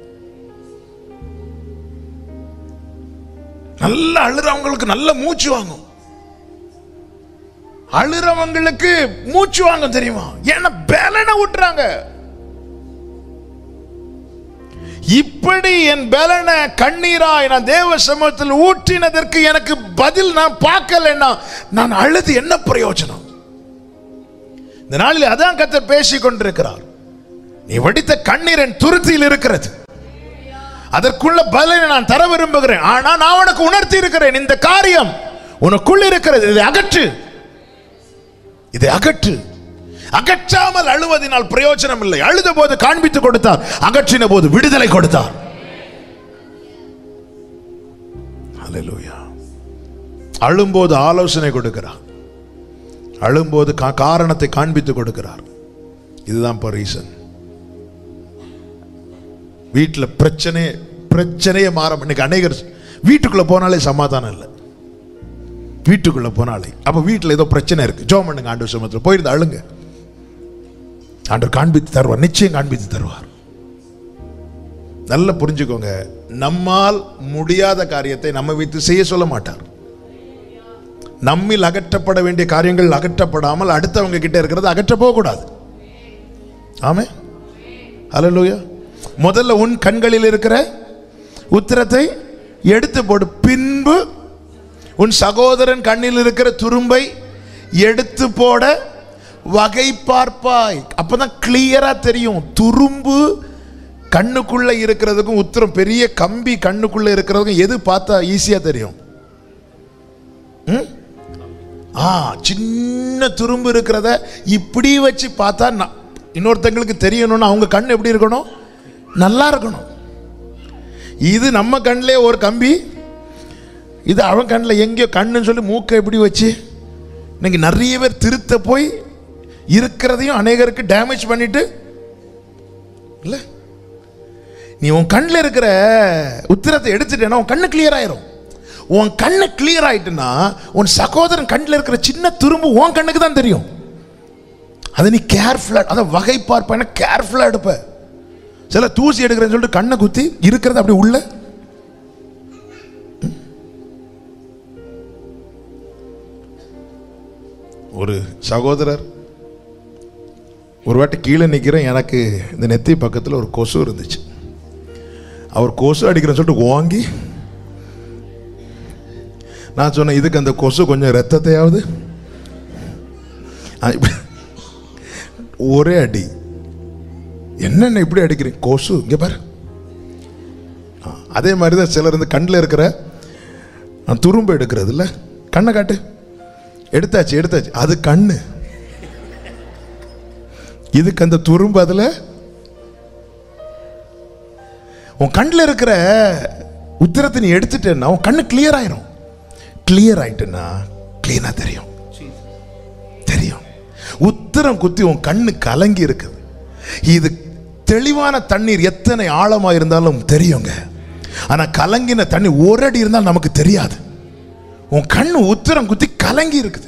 நல்ல அழுறவங்களுக்கு நல்ல மூச்சு வாங்கும், அழுறவங்களுக்கு மூச்சு வாங்கும் தெரியுமா? ஏன்னா பலனை விட்டுறாங்க. இப்படி என் பலன கண்ணீராய் நான் தேவ சமூகத்தில் ஊற்றினதற்கு எனக்கு பதில் நான் பார்க்கலன்னா நான் அழுது என்ன பிரயோஜனம்? இந்த நாளில் அதான் கர்த்தர் பேசிக் கொண்டிருக்கிறார். நீ வடித்த கண்ணீர் என் துருத்தியில் இருக்கிறது, அதற்குள்ள பலனை நான் தர விரும்புகிறேன். ஆனா நான் உனக்கு உணர்த்தி இருக்கிறேன், இந்த காரியம் உனக்குள்ள இருக்கிறது, இதை அகற்று, இதை அகற்று. அகற்றாமல் அழுவதினால் பிரயோஜனம் இல்லை. அழுத போது காண்பித்து கொடுத்தார், அகற்றின போது விடுதலை கொடுத்தார். ஹல்லேலூயா. அழும்போது ஆலோசனை கொடுக்கிறார், அழும்போது காரணத்தை காண்பித்து கொடுக்கிறார். இதுதான் ரீசன். வீட்டில் பிரச்சனை பிரச்சனையே மாற. இன்னைக்கு அநேகர் வீட்டுக்குள்ள போனாலே சமாதானம் இல்லை. வீட்டுக்குள்ள போனாலே அப்ப வீட்டில் ஏதோ பிரச்சனை இருக்கு, ஜெபம் பண்ணுங்க, ஆண்டவர் சமூகத்தில் போயிருந்து அழுங்க, ஆண்டவர் காண்பித்து தருவார், நிச்சயம் காண்பித்து தருவார். நல்லா புரிஞ்சுக்கோங்க, நம்மால் முடியாத காரியத்தை நம்ம வைத்து செய்ய சொல்ல மாட்டார். நம்மில் அகற்றப்பட வேண்டிய காரியங்கள் அகற்றப்படாமல் அடுத்தவங்க கிட்ட இருக்கிறது அகற்ற போகக்கூடாது. ஆமே, ஹல்லேலூயா. முதல்ல உன் கண்களில் இருக்கிற உத்திரத்தை எடுத்து போடு, பின்பு உன் சகோதரன் கண்ணில் இருக்கிற துரும்பை எடுத்து போட வகை பார்ப்பாய். அப்பதான் கிளியரா தெரியும். துரும்பு கண்ணுக்குள்ள இருக்கிறதுக்கும் உத்திரம் பெரிய கம்பி கண்ணுக்குள்ள இருக்கிறதுக்கும் எது பார்த்தா ஈஸியா தெரியும்? ஆ, சின்ன துரும்பு இருக்கிறத இப்படி வச்சு பார்த்தா இன்னொருத்தங்களுக்கு தெரியணும்னா அவங்க கண் எப்படி இருக்கணும்? நல்லா இருக்கணும். இது நம்ம கண்ணிலே ஒரு கம்பி, இது அவன் கண்ணில் எங்கேயோ கண்ணுன்னு சொல்லி மூக்கை எப்படி வச்சு இன்னைக்கு நிறைய பேர் திருத்த போய் இருக்கிறதையும் அநேகருக்கு டேமேஜ் பண்ணிட்டு இல்லை. நீ உன் கண்ணில் இருக்கிற உத்திரத்தை எடுத்துட்டேன்னா உன் கண்ணு கிளியர் ஆயிரும். உன் கண்ணு கிளியர் ஆயிட்டுன்னா உன் சகோதரன் கண்ணில் இருக்கிற சின்ன துரும்பு உன் கண்ணுக்கு தான் தெரியும். அதை நீ கேர்ஃபுல்லா, அதை வகை பார்ப்பேன்னா கேர்ஃபுல்லா எடுப்ப. சில தூசி எடுக்கிறேன்னு சொல்லிட்டு கண்ணை குத்தி இருக்கிறது அப்படி உள்ள. ஒரு சகோதரர் ஒரு வாட்டி கீழே நிற்கிறேன், எனக்கு இந்த நெத்தி பக்கத்தில் ஒரு கொசு இருந்துச்சு. அவர் கொசு அடிக்கிறேன்னு சொல்லிட்டு வாங்கி நான் சொன்னேன், இதுக்கு அந்த கொசு கொஞ்சம் ரத்தத்தையாவது. ஒரே அடி. என்னென்ன இப்படி அடிக்கிறேன், கொசு இங்கே பாரு. அதே மாதிரி தான் சிலர் இந்த கண்ணில் இருக்கிற துரும்பு எடுக்கிறது இல்லை, கண்ணை காட்டு, எடுத்தாச்சு எடுத்தாச்சு, அது கண்ணு. இதுக்கு அந்த துரும்பு அதில். உன் கண்ணில் இருக்கிற உத்திரத்தை நீ எடுத்துட்டேன்னா உன் கண்ணு கிளியர் ஆயிரும். கிளியர் ஆயிட்டுன்னா கிளீனா தெரியும் தெரியும். உத்திரம் குத்தி உன் கண்ணு கலங்கி இருக்குது. இது தெளிவான தண்ணீர் எத்தனை ஆழமா இருந்தாலும் தெரியுங்க. ஆனா கலங்கின தண்ணி ஒரு அடி இருந்தால் நமக்கு தெரியாது. உன் கண்ணு உத்திரம் குத்தி கலங்கி இருக்குது.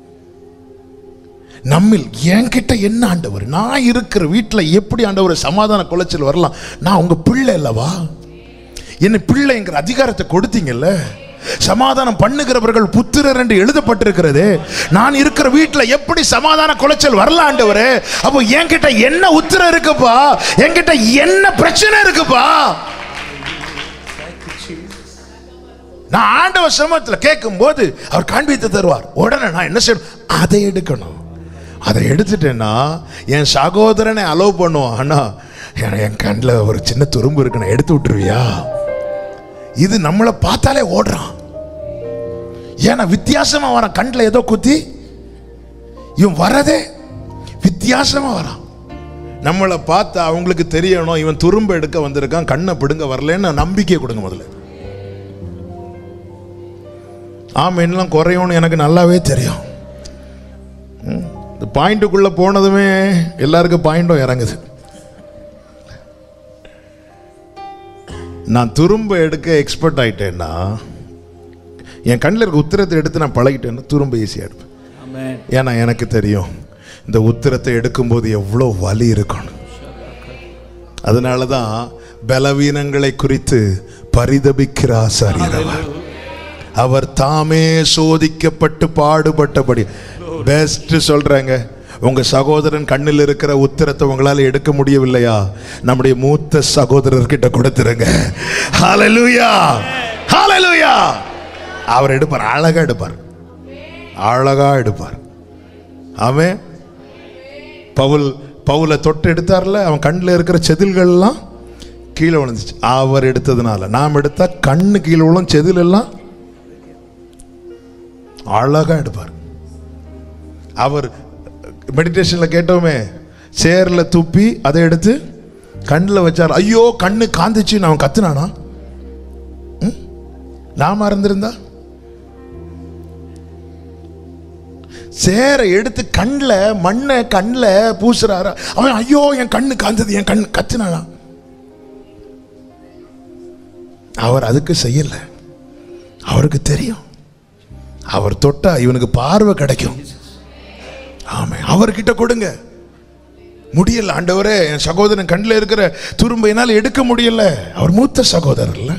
நம்மில் என்கிட்ட என்ன ஆண்டவர், நான் இருக்கிற வீட்டில் எப்படி ஆண்டவர் சமாதான குலைச்சல் வரலாம்? நான் உங்க பிள்ளை அல்லவா? என்ன பிள்ளைங்கிற அதிகாரத்தை கொடுத்தீங்கல்ல. சமாதானம் பண்ணுகிறவர்கள் புத்திரர் என்று எழுதப்பட்டிருக்கிறது. நான் இருக்கிற வீட்டில் எப்படி சமாதான குலைச்சல் வரலாம் ஆண்டவரே? அப்போ என்கிட்ட என்ன உத்திரம் இருக்குப்பா, என்கிட்ட என்ன பிரச்சனை இருக்குப்பா? நான் ஆண்டவர் சமூகத்தில் கேட்கும் போது அவர் காண்பித்து தருவார். உடனே நான் என்ன செய்யணும்? அதை எடுக்கணும். அதை எடுத்துட்டேன்னா என் சகோதரனை அலோவ் பண்ணுவோம். ஆனா என் கண்ணில் ஒரு சின்ன துரும்பு இருக்கு, நான் எடுத்து விட்டுருவியா? இது நம்மளை பார்த்தாலே ஓடுறான். ஏன்னா வித்தியாசமா வரான். கண்ணில் ஏதோ குத்தி இவன் வரதே வித்தியாசமா வரான். நம்மளை பார்த்தா அவங்களுக்கு தெரியணும் இவன் துரும்பு எடுக்க வந்திருக்கான், கண்ணை பிடுங்க வரலன்னு நம்பிக்கை கொடுங்க முதல்ல. ஆமென்லாம் குறையும்னு எனக்கு நல்லாவே தெரியும். இந்த பாயிண்ட்டுக்குள்ள போனதுமே எல்லாருக்கும் பாயிண்டும் இறங்குது. நான் துரும்ப எடுக்க எக்ஸ்பர்ட் ஆயிட்டேன்னா, என் கண்ணில் இருக்க உத்திரத்தை எடுத்து நான் பழகிட்டேன்னா துரும்ப ஈஸியாக எடுப்பேன். ஏன்னா எனக்கு தெரியும் இந்த உத்திரத்தை எடுக்கும்போது எவ்வளோ வலி இருக்கணும். அதனால தான் பலவீனங்களை குறித்து பரிதபிக்கிற ஆசாரியர் அவர் தாமே சோதிக்கப்பட்டு பாடுபட்டபடி. பெஸ்ட் சொல்றாங்க, உங்க சகோதரன் கண்ணில் இருக்கிற உத்திரத்தை உங்களால் எடுக்க முடியவில்லையா? நம்முடைய மூத்த சகோதரர்கிட்ட கொடுத்துருங்க. ஹல்லேலூயா, ஹல்லேலூயா. அவர் எடுப்பார், அழகா எடுப்பார், அழகா எடுப்பார். அவன் பவுல் பவுலை தொட்டு எடுத்தார்ல, அவன் கண்ணில் இருக்கிற செதில்கள்லாம் கீழே விழுந்துச்சு. அவர் எடுத்ததுனால நாம் எடுத்தா கண்ணு கீழே விழும், செதில் எல்லாம் அழகா எடுப்பார். அவர் மெடிடேஷன்ல கேட்டோமே, சேர்ல துப்பி அதை எடுத்து கண்ணில் வச்சார். ஐயோ கண்ணு காந்துச்சு அவன் கத்துனானா? நாம இருந்திருந்தா சேரை எடுத்து கண்ணில் மண்ணை கண்ணில் பூசுறாரா? அவன் ஐயோ என் கண்ணு காந்தது, என் கண்ணு கத்துனானா? அவர் அதுக்கு செய்யல. அவருக்கு தெரியும், அவர் தொட்டா இவனுக்கு பார்வை கிடைக்கும். ஆமே, அவர்கிட்ட கொடுங்க. முடியல ஆண்டவரே, என் சகோதரன் கண்ணில் இருக்கிற துரும்பை என்னால் எடுக்க முடியல. அவர் மூத்த சகோதரர் இல்ல,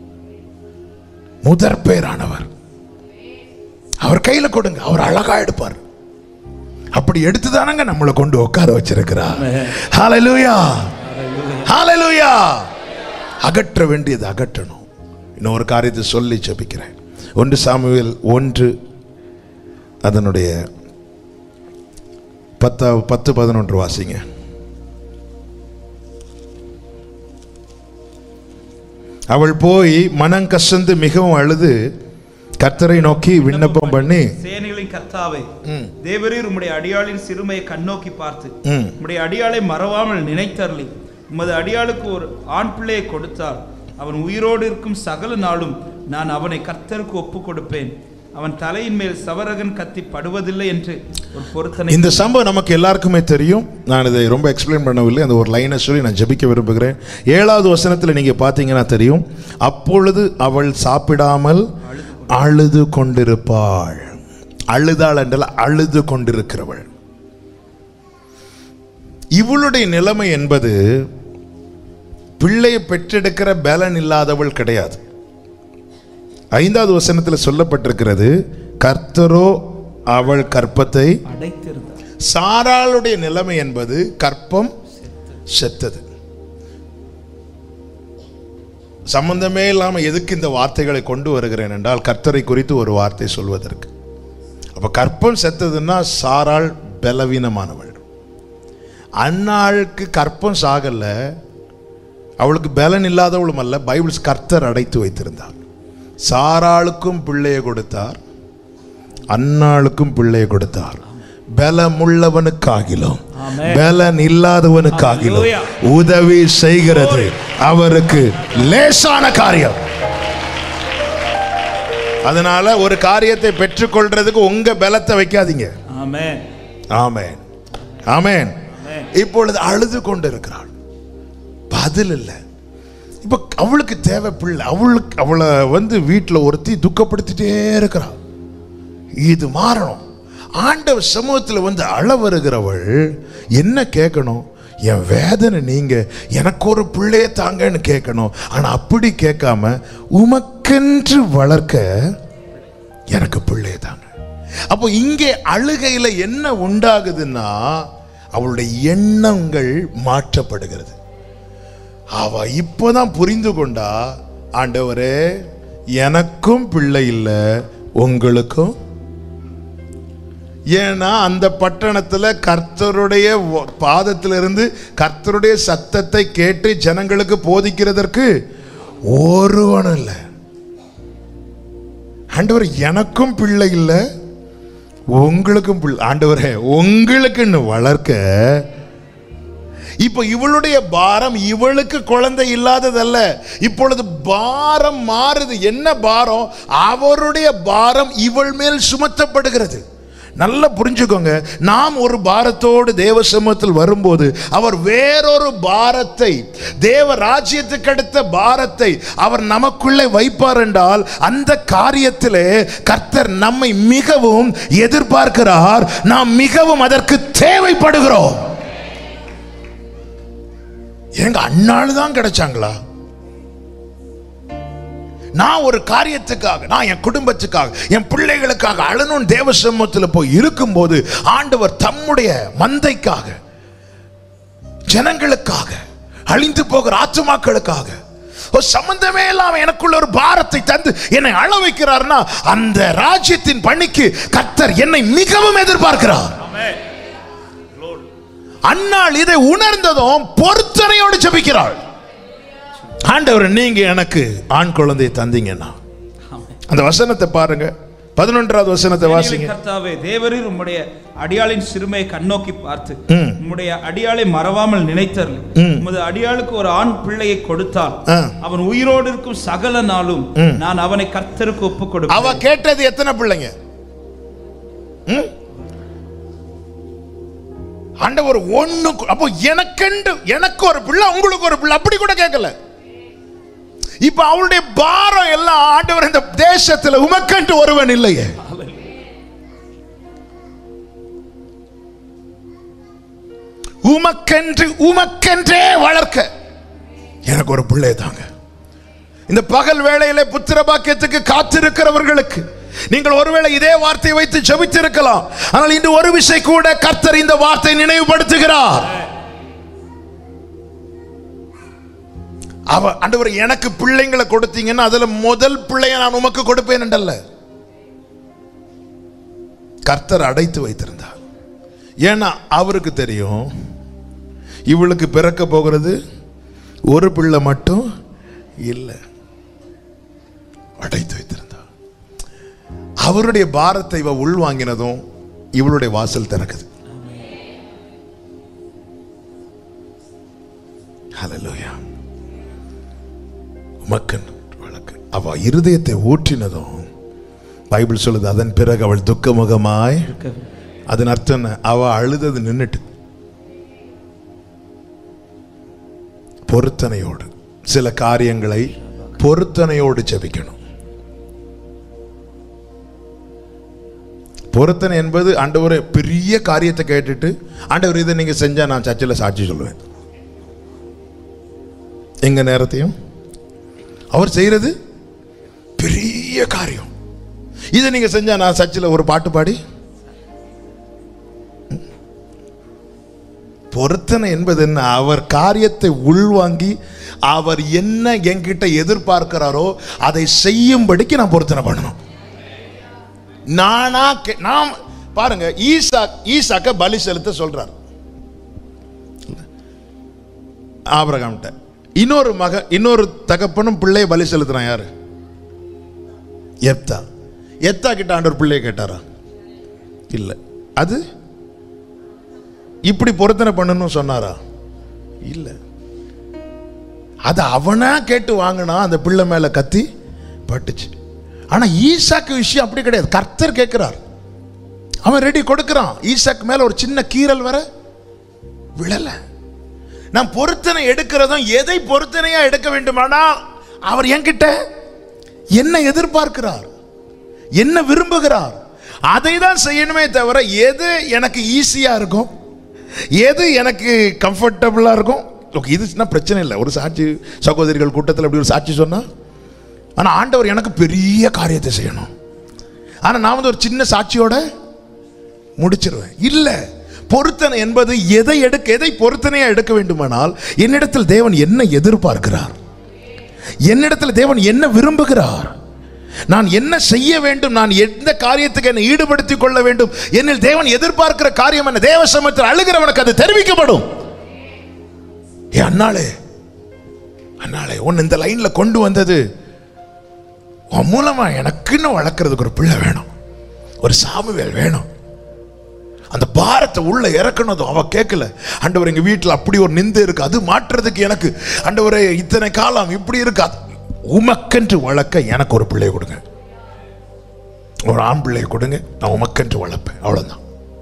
முதற் பேரானவர். அவர் கையில கொடுங்க, அவர் அழகா எடுப்பார். அப்படி எடுத்துதானங்க நம்மளை கொண்டு உட்கார வச்சிருக்கிறார். ஹல்லேலூயா, ஹல்லேலூயா. அகற்ற வேண்டியது அகற்றணும். இன்னொரு காரியத்தை சொல்லி ஜெபிக்கிறேன். ஒன்று சாமுவேல் ஒன்று அதனுடைய பத்தா பத்து பதினொன்று வாசிங்க. அவள் போய் மனம் கசந்து மிகவும் அழுது கர்த்தரை நோக்கி விண்ணப்பம் பண்ணி, சேனைகளின் கர்த்தாவே, தேவரீர் உம்முடைய அடியாளின் சிறுமையை கண்ணோக்கி பார்த்து உம்முடைய அடியாளை மறவாமல் நினைத்தருளி உமது அடியாளுக்கு ஒரு ஆண் பிள்ளையை கொடுத்தார். அவன் உயிரோடு இருக்கும் சகல நாளும் நான் அவனை கர்த்தருக்கு ஒப்பு கொடுப்பேன். அவன் தலையின் மேல் சவரகன் கத்தி படுவதில்லை என்று ஒரு பொருத்தனை. இந்த சம்பவம் நமக்கு எல்லாருக்குமே தெரியும். நான் இதை ரொம்ப எக்ஸ்பிளைன் பண்ணவில்லை. அந்த ஒரு லைனை சொல்லி நான் ஜெபிக்க விரும்புகிறேன். ஏழாவது வசனத்தில் நீங்க பார்த்தீங்கன்னா தெரியும், அப்பொழுது அவள் சாப்பிடாமல் அழுது கொண்டிருப்பாள். அழுதாள் என்றால் அழுது கொண்டிருக்கிறவள். இவளுடைய நிலைமை என்பது பிள்ளையை பெற்றெடுக்கிற பலன் இல்லாதவள் கிடையாது. ஐந்தாவது வசனத்தில் சொல்லப்பட்டிருக்கிறது, கர்த்தரோ அவள் கற்பத்தை அடைத்திருந்தார். சாராளுடைய நிலைமை என்பது கற்பம் செத்தது. சம்பந்தமே இல்லாமல் எதுக்கு இந்த வார்த்தைகளை கொண்டு வருகிறேன் என்றால், கர்த்தரை குறித்து ஒரு வார்த்தை சொல்வதற்கு. அப்ப கற்பம் செத்ததுன்னா சாராள் பலவீனமானவள். அன்னாளுக்கு கற்பம் சாகல, அவளுக்கு பலன் இல்லாதவளும் அல்ல. பைபிள் கர்த்தர் அடைத்து வைத்திருந்தார். சாராளுக்கும் பிள்ளையை கொடுத்தார், அன்னாளுக்கும் பிள்ளையை கொடுத்தார். பலமுள்ளவனுக்காகிலும் பலன் இல்லாதவனுக்காகிலும் உதவி செய்கிறது அவருக்கு லேசான காரியம். அதனால ஒரு காரியத்தை பெற்றுக்கொள்றதுக்கு உங்க பலத்தை வைக்காதீங்க. ஆமென், ஆமென், ஆமென். இப்பொழுது அழுது கொண்டு இருக்கிறாள், பதில் இல்லை. இப்ப அவளுக்கு தேவை பிள்ளை. அவளுக்கு அவளை வந்து வீட்டில் ஒருத்தி துக்கப்படுத்திட்டே இருக்கிறாள். இது மாறணும். ஆண்டவர் சமூகத்தில் வந்து அழ வருகிறவள் என்ன கேட்கணும்? என் வேதனை நீங்க எனக்கு ஒரு பிள்ளைய தாங்கன்னு கேட்கணும். ஆனா அப்படி கேட்காம உமக்கென்று வளர்க்க எனக்கு பிள்ளைய தாங்க. அப்போ இங்கே அழுகையில என்ன உண்டாகுதுன்னா, அவளுடைய எண்ணங்கள் மாற்றப்படுகிறது. அவ இப்போதான் புரிந்து கொண்டா, ஆண்டவரே எனக்கும் பிள்ளை இல்லை, உங்களுக்கும். ஏன்னா அந்த பட்டணத்துல கர்த்தருடைய பாதத்திலிருந்து கர்த்தருடைய சத்தத்தை கேட்டு ஜனங்களுக்கு போதிக்கிறதற்கு ஒருவனும் இல்லை. ஆண்டவர் எனக்கும் பிள்ளை இல்லை, உங்களுக்கும் பிள்ளை. ஆண்டவரே உங்களுக்குன்னு வளர்க்க. இப்ப இவளுடைய பாரம் இவளுக்கு குழந்தை இல்லாததல்ல, இப்பொழுது பாரம் மாறுது. என்ன பாரம்? அவருடைய பாரம் இவள் மேல் சுமத்தப்படுகிறது. நல்லா புரிஞ்சுக்கோங்க. நாம் ஒரு பாரத்தோடு தேவ சமூகத்தில் வரும்போது அவர் வேறொரு பாரத்தை, தேவ ராஜ்யத்துக்கு அடுத்த பாரத்தை அவர் நமக்குள்ளே வைப்பார் என்றால், அந்த காரியத்திலே கர்த்தர் நம்மை மிகவும் எதிர்பார்க்கிறார். நாம் மிகவும் அதற்கு தேவைப்படுகிறோம். எங்க அண்ணாள் தான் கிடைச்சாங்களா? நான் ஒரு காரியத்துக்காக, நான் என் குடும்பத்துக்காக, என் பிள்ளைகளுக்காக அழணும் தேவ சமூகத்தில் போய் இருக்கும்போது ஆண்டவர் தம்முடைய மந்தைக்காக, ஜனங்களுக்காக, அழிந்து போகிற ஆத்துமாக்களுக்காக ஒரு சம்பந்தமே இல்லாம எனக்குள்ள ஒரு பாரத்தை தந்து என்னை அழ வைக்கிறார்னா அந்த ராஜ்யத்தின் பணிக்கு கர்த்தர் என்னை மிகவும் எதிர்பார்க்கிறார். அன்னாள் இதை உணர்ந்ததும் பொருத்தனையோடு ஜெபிக்கிறாள். ஆண்டவர், நீங்க எனக்கு ஆண் குழந்தையை தந்தீங்கன்னா, அந்த வசனத்தை பாருங்க, பதினொன்றாவது வசனத்தை வாசிங்க. கர்த்தாவே, தேவரீர் உம்முடைய அடியாளின் சிறுமையை கண்ணோக்கி பார்த்து உம்முடைய அடியாளை மறவாமல் நினைத்தருள். உமது அடியாளுக்கு ஒரு ஆண் பிள்ளையை கொடுத்தால் அவன் உயிரோடு இருக்கும் சகல நாளும் நான் அவனை கர்த்தருக்கு ஒப்பு கொடுப்பேன். அவ கேட்டது எத்தனை பிள்ளைங்க? ஆண்டவர் ஒண்ணு. அப்போ எனக்கு எனக்கு ஒரு பிள்ளை, உங்களுக்கு ஒரு பிள்ளை, அப்படி கூட கேட்கல. இப்ப அவளுடைய பாரம் எல்லாம், ஆண்டவர் இந்த தேசத்துல உமக்கென்று ஒருவன் இல்லையே, உமக்கென்று உமக்கென்றே வளர்க்க எனக்கு ஒரு பிள்ளை தாங்க. இந்த பகல் வேளையில புத்திர பாக்கியத்துக்கு காத்திருக்கிறவர்களுக்கு நீங்கள் ஒருவேளை இதே வார்த்தையை வைத்து ஜெபித்திருக்கலாம். ஆனால் இன்று ஒரு விஷயம் கூட கர்த்தர் இந்த வார்த்தை நினைவுபடுத்துகிறார். அவ ஆண்டவர் எனக்கு பிள்ளைங்களை கொடுத்தீங்கன்னா அதுல முதல் பிள்ளையை நான் உமக்கு கொடுப்பேன் என்றல்ல, கர்த்தர் அடைத்து வைத்திருந்தார். ஏன்னா அவருக்கு தெரியும் இவளுக்கு பிறக்க போகிறது ஒரு பிள்ளை மட்டும் இல்லை, அடைத்து வைத்திருந்தார். அவருடைய பாரத்தை இவ உள்வாங்கினதும் இவளுடைய வாசல் திறக்குது. ஹல்லேலூயா. மக்கள் வழக்கு அவ இருதயத்தை ஊற்றினதும் பைபிள் சொல்லுது, அதன் பிறகு அவள் துக்கமுகமாய், அதன் அர்த்தம் அவ அழுதது நின்னுட்டு பொருத்தனையோடு சில காரியங்களை பொருத்தனையோடு ஜெபிக்கணும். பொருத்தனை என்பது ஆண்டவரே பெரிய காரியத்தை கேட்டுட்டு ஆண்டவர் இதை நீங்க செஞ்சா நான் சர்ச்சில் சாட்சி சொல்லுவேன், எங்க நேரத்தையும் அவர் செய்யறது பெரிய காரியம், இதை நீங்க செஞ்சா நான் சர்ச்சில் ஒரு பாட்டு பாடி. பொருத்தனை என்பது என்ன? அவர் காரியத்தை உள்வாங்கி அவர் என்ன என்கிட்ட எதிர்பார்க்கிறாரோ அதை செய்யும்படிக்கு நான் பொருத்தனை பண்ணணும். நானா நாம் பாருங்க, ஈசாக் ஈசாக்க பலி செலுத்த சொல்றார் ஆபிரகாம்கிட்ட. இன்னொரு மக இன்னொரு தகப்பனும் பிள்ளையை பலி செலுத்துறான். யாரு? எப்தா. எப்தா கிட்ட ஆண்டவர் பிள்ளையை கேட்டாரா? இல்லை. அது இப்படி பொருத்தனை பண்ணணும் சொன்னாரா? இல்லை. அது அவனா கேட்டு வாங்கினா அந்த பிள்ளை மேல கத்தி பட்டுச்சு. ஆனா ஈசாக்கு விஷயம் அப்படி கிடையாது. கர்த்தர் கேட்கிறார், அவன் ரெடி கொடுக்கிறான். ஈசாக்கு மேல ஒரு சின்ன கீறல் வர விழல. நான் பொருத்தனை எடுக்கிறதும் எதை பொருத்தனையா எடுக்க வேண்டுமானா அவர் என்கிட்ட என்ன எதிர்பார்க்கிறார், என்ன விரும்புகிறார், அதை தான் செய்யணுமே தவிர எது எனக்கு ஈஸியா இருக்கும், எது எனக்கு கம்ஃபர்டபுளா இருக்கும். இதுனா பிரச்சனை இல்லை. ஒரு சாட்சி சகோதரிகள் கூட்டத்தில் அப்படி ஒரு சாட்சி சொன்னா, ஆனா ஆண்டவர் எனக்கு பெரிய காரியத்தை செய்யணும், ஆனா நான் வந்து ஒரு சின்ன சாட்சியோட முடிச்சிருவேன். இல்லை, பொருத்தனை என்பது எதை எடுக்க எதை பொருத்தனையா எடுக்க வேண்டுமானால் என்னிடத்தில் தேவன் என்ன எதிர்பார்க்கிறார், என்னிடத்தில் தேவன் என்ன விரும்புகிறார், நான் என்ன செய்ய வேண்டும், நான் எந்த காரியத்துக்கு என்னை ஈடுபடுத்திக் கொள்ள வேண்டும், என்னில் தேவன் எதிர்பார்க்கிற காரியம் என்ன, தேவ சமூகத்தில் அழுகிறவனுக்கு அது தெரிவிக்கப்படும். ஏ அண்ணாளே, அண்ணாளே உன் இந்த லைன்ல கொண்டு வந்தது உன் மூலமா எனக்குன்னு வளர்க்கறதுக்கு ஒரு பிள்ளை வேணும், ஒரு சாமுவேல் வேணும். அந்த பாரத்தை உள்ள இறக்கணும். அவ கேட்கல, ஆண்டவர் எங்க வீட்டில் அப்படி ஒரு நிந்தை இருக்கு, அது மாற்றுறதுக்கு எனக்கு ஆண்டவரே இத்தனை காலம் இப்படி இருக்கு, உமக்கென்று வளர்க்க எனக்கு ஒரு பிள்ளையை கொடுங்க, ஒரு ஆண் பிள்ளையை கொடுங்க, நான் உமக்கென்று வளர்ப்பேன், அவ்வளவுதான்.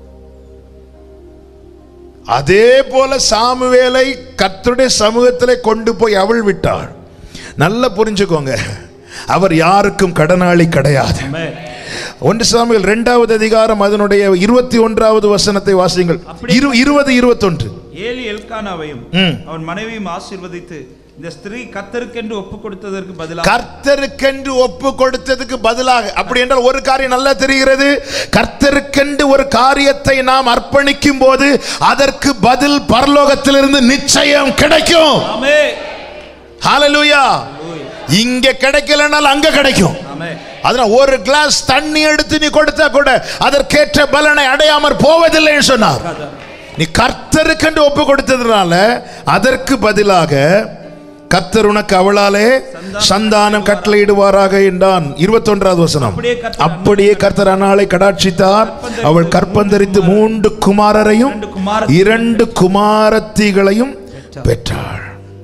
அதே போல சாமுவேலை கர்த்தருடைய சமூகத்திலே கொண்டு போய் அவள் விட்டாள். நல்லா புரிஞ்சுக்கோங்க, அவர் யாருக்கும் கடனாளி கிடையாது. ஒன்று சாமுவேல் இரண்டாவது அதிகாரம் அதனுடைய இருபத்தி ஒன்றாவது வசனத்தை வாசியுங்கள். இருபது இருபத்தி ஒன்று. ஏலி எல்கானாவையும் அவன் மனைவியும் ஆசீர்வதித்து, இந்த ஸ்திரீ கர்த்தருக்கென்று ஒப்பு கொடுத்ததற்கு பதிலாக கர்த்தருக்கென்று ஒப்பு கொடுத்ததுக்கு பதிலாக, அப்படி என்றால் ஒரு காரியம் நல்லா தெரிகிறது, கர்த்தருக்கென்று ஒரு காரியத்தை நாம் அர்ப்பணிக்கும் போது அதற்கு பதில் பரலோகத்திலிருந்து நிச்சயம் கிடைக்கும். ஆமென். ஹalleluya. இங்க கிடைக்கலனால் அங்க கிடைக்கும். ஆமென். அதனால ஒரு கிளாஸ் தண்ணி எடுத்து நீ கொடுத்தா கூட அதற்கேற்ற பலனை அடையாமற் போவதில்லைன்னு சொன்னார். நீ கர்த்தருக்கென்று ஒப்பு கொடுத்ததுனால அதற்கு பதிலாக கர்த்தர் உனக்கு அவளாலே சந்தானம் கட்டளையிடுவாராக என்றான். இருபத்தி ஒன்றாவது வசனம். அப்படியே கர்த்தர் அன்னாளை கடாட்சித்தார். அவள் கற்பந்தரித்து மூன்று குமாரரையும் இரண்டு குமாரத்திகளையும் பெற்றாள்.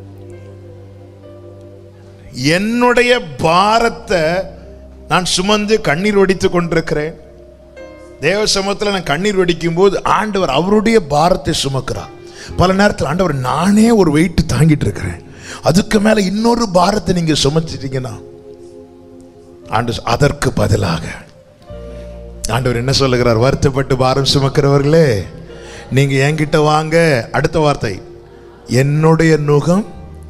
என்னுடைய பாரத்தை நான் சுமந்து கண்ணீர் வடித்துக் கொண்டிருக்கிறேன். தேவ சமூகத்தில் நான் கண்ணீர் வடிக்கும் போது ஆண்டவர் அவருடைய பாரத்தை சுமக்கிறார். பல நேரத்தில் ஆண்டவர் நானே ஒரு வெயிட் தாங்கிட்டு இருக்கிறேன், அதுக்கு மேல இன்னொரு பாரத்தை நீங்க சுமத்திட்டீங்கன்னா ஆண்டு அதற்கு பதிலாக ஆண்டவர் என்ன சொல்லுகிறார்? வருத்தப்பட்டு பாரம் சுமக்கிறவர்களே நீங்க என்கிட்ட வாங்க. அடுத்த வார்த்தை, என்னுடைய நுகம்.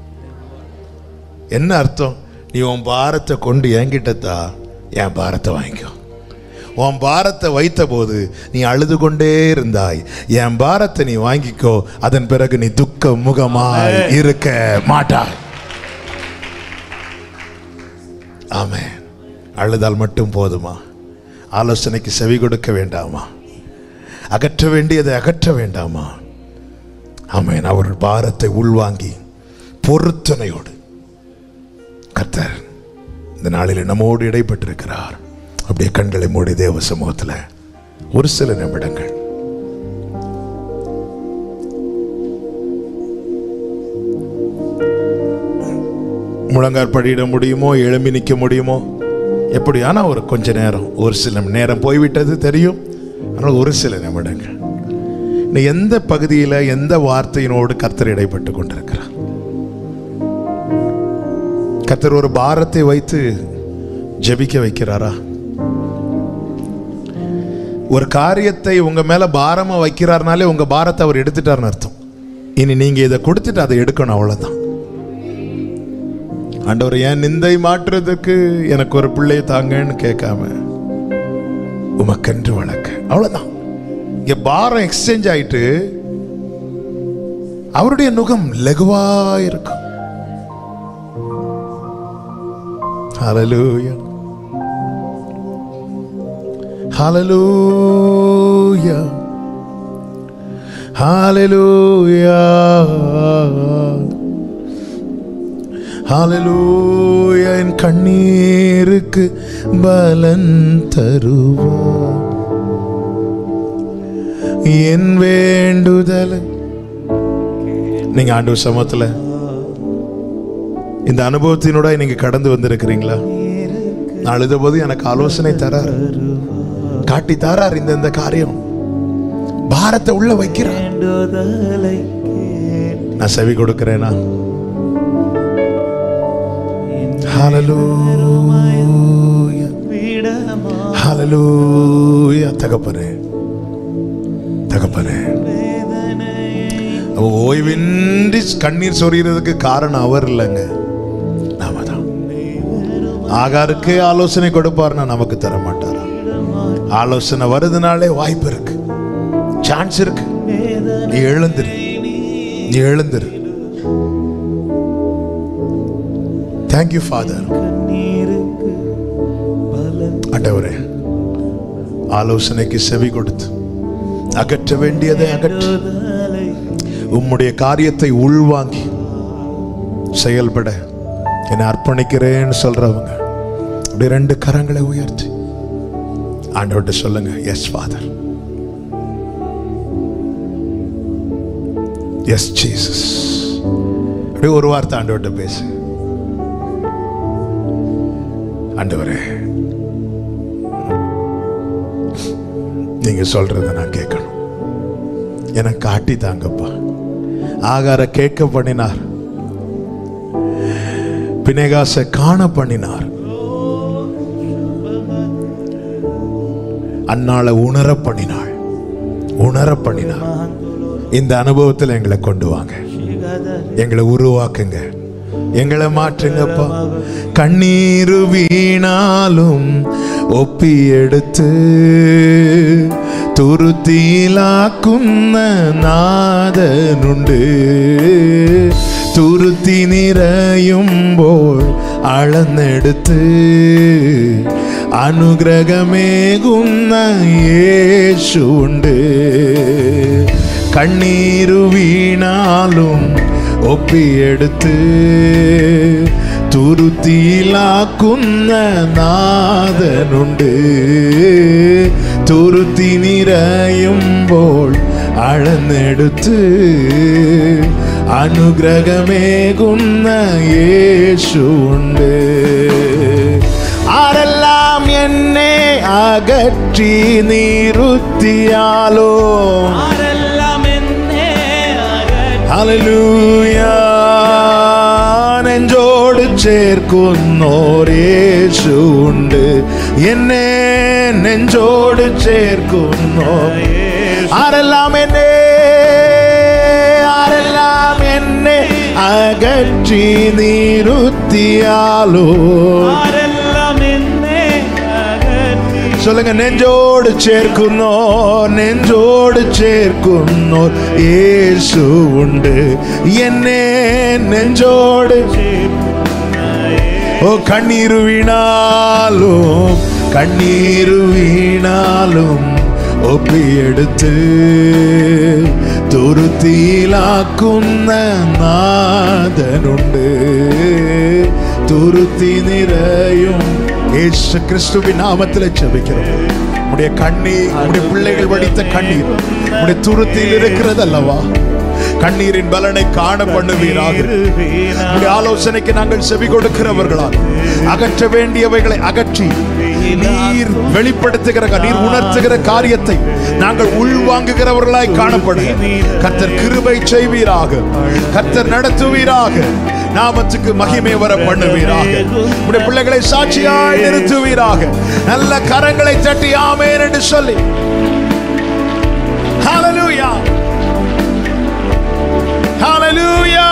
என்ன அர்த்தம்? நீ உன் பாரத்தை கொண்டு என்கிட்டத்தா, என் பாரத்தை வாங்கிக்கோ. உன் பாரத்தை வைத்த போது நீ அழுது கொண்டே இருந்தாய், என் பாரத்தை நீ வாங்கிக்கோ, அதன் பிறகு நீ துக்க முகமாய் இருக்க மாட்டாய். ஆமென். அழுதால் மட்டும் போதுமா? ஆலோசனைக்கு செவி கொடுக்க வேண்டாமா? அகற்ற வேண்டியதை அகற்ற வேண்டாமா? ஆமென். அவர் பாரத்தை உள்வாங்கி பொருத்தனையோடு கர்த்தர் இந்த நாளில் நம்மோடு இடைப்பட்டிருக்கிறார். அப்படியே கண்களை மூடி தேவ சமூகத்தில் ஒரு சில நிமிடங்கள் முழங்காற்படியிட முடியுமோ, எழும்பி நிற்க முடியுமோ, எப்படி? ஆனால் ஒரு கொஞ்ச நேரம், ஒரு சில நேரம் போய்விட்டது தெரியும். ஆனால் ஒரு சில நிமிடங்கள் எந்த பகுதியில் எந்த வார்த்தையினோடு கர்த்தர் இடைப்பட்டு கொண்டிருக்கிறார்? கர்த்தர் ஒரு பாரத்தை வைத்து ஜெபிக்க வைக்கிறாரா? ஒரு காரியத்தை உங்க மேல பாரமா வைக்கிறார்னாலே உங்க பாரத்தை அவர் எடுத்துட்டார்னு அர்த்தம். இனி நீங்க இதை கொடுத்துட்டு அதை எடுக்கணும், அவ்வளவுதான். ஆண்டவர் ஏன் நிந்தை மாற்றுறதுக்கு எனக்கு ஒரு பிள்ளையை தாங்கன்னு கேட்காம உமக்கென்று வழக்கு, அவ்வளவுதான். இங்க பாரம் எக்ஸ்சேஞ்ச் ஆயிட்டு அவருடைய நுகம் லகுவா இருக்கும். ஹல்லேலூயா, ஹல்லேலூயா, ஹல்லேலூயா, ஹல்லேலூயா. என் கண்ணீருக்கு பலன் தருவார், என் வேண்டுதல். நீங்க ஆண்டவர் சமூகத்தில் இந்த அனுபவத்தினோட நீங்க கடந்து வந்திருக்கிறீங்களா? நான் அழுத போது எனக்கு ஆலோசனை தரார், காட்டி தாரார். இந்த இந்த காரியம் பாரத்தை உள்ள வைக்கிறார். நான் செவி கொடுக்கிறேனா? ஹல்லேலூயா, ஹல்லேலூயா. தகப்பனே, தகப்பனே, ஓய்வின்றி கண்ணீர் சொரியறதுக்கு காரணம் அவர் இல்லைங்க, நாம தான். ஆகாருக்கே ஆலோசனை கொடுப்பார்னா நமக்கு தர மாட்டாரா? ஆலோசனை வருதுனாலே வாய்ப்பு இருக்கு, சான்ஸ் இருக்கு. நீ எழுந்திரு, நீ எழுந்திரு. Thank you father. ஆண்டவரே, ஆலோசனைக்கு செவி கொடுத்து அகற்ற வேண்டியதை அகற்று, உம்முடைய காரியத்தை உள்வாங்கி செயல்பட என்னை அர்ப்பணிக்கிறேன்னு சொல்றவங்க அப்படி ரெண்டு கரங்களை உயர்த்தி ஆண்டவர்கிட்ட சொல்லுங்க, எஸ் ஃபாதர், எஸ் ஜீசஸ். அப்படி ஒரு வார்த்தை ஆண்டவர்கிட்ட பேசு. ஆண்டவரே, நீங்க சொல்றத நான் கேட்கணும், எனக்கு காட்டி தாங்கப்பா. ஆகார கேட்க பண்ணினார், பினேகாசை காண பண்ணினார், அன்னாளை உணர பண்ணினாள், உணர பண்ணினார். இந்த அனுபவத்தில் எங்களை கொண்டு வாங்க, எங்களை உருவாக்குங்க. எங்களை மாற்றுங்கப்பா. கண்ணீரு வீணாலும் ஒப்பி எடுத்து തുരുത്തിയിലാക്കുന്ന നാഥനുണ്ട്. തുരുത്തി നിറയുമ്പോൾ അളന്നെടുത്ത് അനുഗ്രഹമേകുന്ന യേശുണ്ട്. കണ്ണീരു വീണാലും ഒപ്പിയെടുത്ത് തുരുത്തിയിലാക്കുന്ന നാഥനുണ്ട്. തുരുത്തി നിറയുമ്പോൾ അളന്നെടുത്ത് അനുഗ്രഹമേകുന്ന യേശുണ്ട്. ആരെല്ലാം എന്നെ അകറ്റി നിർത്തിയാലോ, ഹല്ലേലൂയ, നെഞ്ചോട് ചേർക്കുന്നോരേശുണ്ട്. എന്നെ നെഞ്ചോട് ചേർക്കുന്നോ. ആരെല്ലാം എന്നെ ആരെല്ലാം എന്നെ അകറ്റി നിർത്തിയാലോ, சொல்லுங்க, நெஞ்சோடு சேர்ക്കുന്നோ, நெஞ்சோடு சேர்ക്കുന്നோ യേശു ഉണ്ട്. എന്നെ നെഞ്ചോട് ഓ കണ്ണീരു വീണാലും കണ്ണീരു വീണാലും ഒപ്പിയെടുത്ത് തുരുത്തിയിലാക്കുന്ന നാഥനുണ്ട്. തുരുത്തി നിറയും യേശു கிறிஸ்துவின் நாமத்திலே ஜெபிக்கிறோம். உம்முடைய கண்ணீர், உம்முடைய பிள்ளைகள் வடித்த கண்ணீர் உம்முடைய துருத்தியில் இருக்கிறது அல்லவா? கண்ணீரின் பலனை காண பண்ணுவீராக. உம்முடைய ஆலோசனைக்கு நாங்கள் செவி கொடுக்கிறவர்களாக அகற்ற வேண்டியவைகளை அகற்றி நீர் வெளிப்படுத்துகிற நீர் உணர்த்துகிற காரியத்தை நாங்கள் உள்வாங்குகிறவர்களாய் காணப்பட கர்த்தர் கிருபை செய்வீராக. கர்த்தர் நடத்துவீராக. நாமத்துக்கு மகிமை வர பண்ணுவீராக. உடைய பிள்ளைகளை சாட்சியாய் நிறுத்துவீராக. நல்ல கரங்களை தட்டி ஆமென் என்று சொல்லி ஹல்லேலூயா, ஹல்லேலூயா,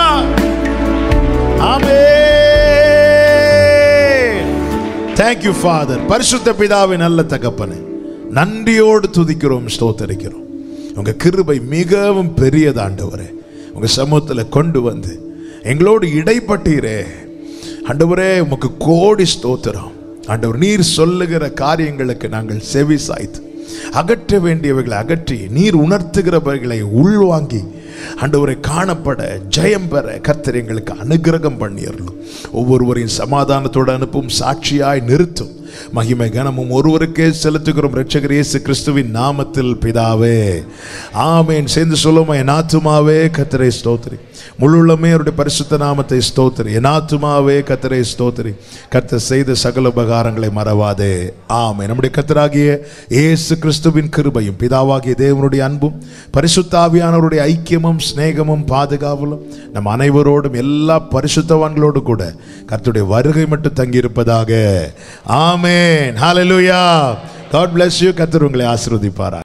ஆமென். Thank you Father. பரிசுத்த பிதாவே, நல்ல தகப்பனே, நன்றியோடு துதிக்கிறோம், ஸ்தோத்திரிக்கிறோம். உங்க கிருபை மிகவும் பெரியது ஆண்டவரே. உங்க சமூகத்தில் கொண்டு வந்து எங்களோடு இடைப்பட்டீரே ஆண்டவரே, உமக்கு கோடி ஸ்தோத்திரம். ஆண்டவர், நீர் சொல்லுகிற காரியங்களுக்கு நாங்கள் செவி சாய்த்து அகற்ற வேண்டியவைகளை அகற்றி நீர் உணர்த்துகிறவர்களை உள்வாங்கி ஆண்டவரை காணப்பட ஜெயம் பெற கர்த்தர் எங்களுக்கு அனுகிரகம் பண்ணியறலும். ஒவ்வொருவரையும் சமாதானத்தோடு அனுப்பும், சாட்சியாய் நிறுத்தும். மகிமை கனமும் ஒருவருக்கே செலுத்துகிறோம், இரட்சகர் இயேசு கிறிஸ்துவின் நாமத்தில் பிதாவே, ஆமென். சேர்ந்து சொல்லுமா, என் ஆத்துமாவே கர்த்தரை ஸ்தோத்திரி, முழுள்ளமே அவருடைய பரிசுத்த நாமத்தை ஸ்தோத்திரி. என் ஆத்துமாவே கர்த்தரை ஸ்தோத்திரி, கர்த்தர் செய்த சகல உபகாரங்களை மறவாதே. ஆமென். நம்முடைய கர்த்தராகிய இயேசு கிறிஸ்துவின் கிருபையும் பிதாவாகிய தேவனுடைய அன்பும் பரிசுத்த ஆவியானவருடைய ஐக்கியமும் சிநேகமும் பாதுகாவலும் நம் அனைவரோடும் எல்லா பரிசுத்தவான்களோடு கூட கர்த்தருடைய வருகை மட்டும் தங்கியிருப்பதாக. ஆமென். ஹல்லேலூயா. God bless you. கர்த்தர் உங்களை ஆசீர்வதிப்பாராக.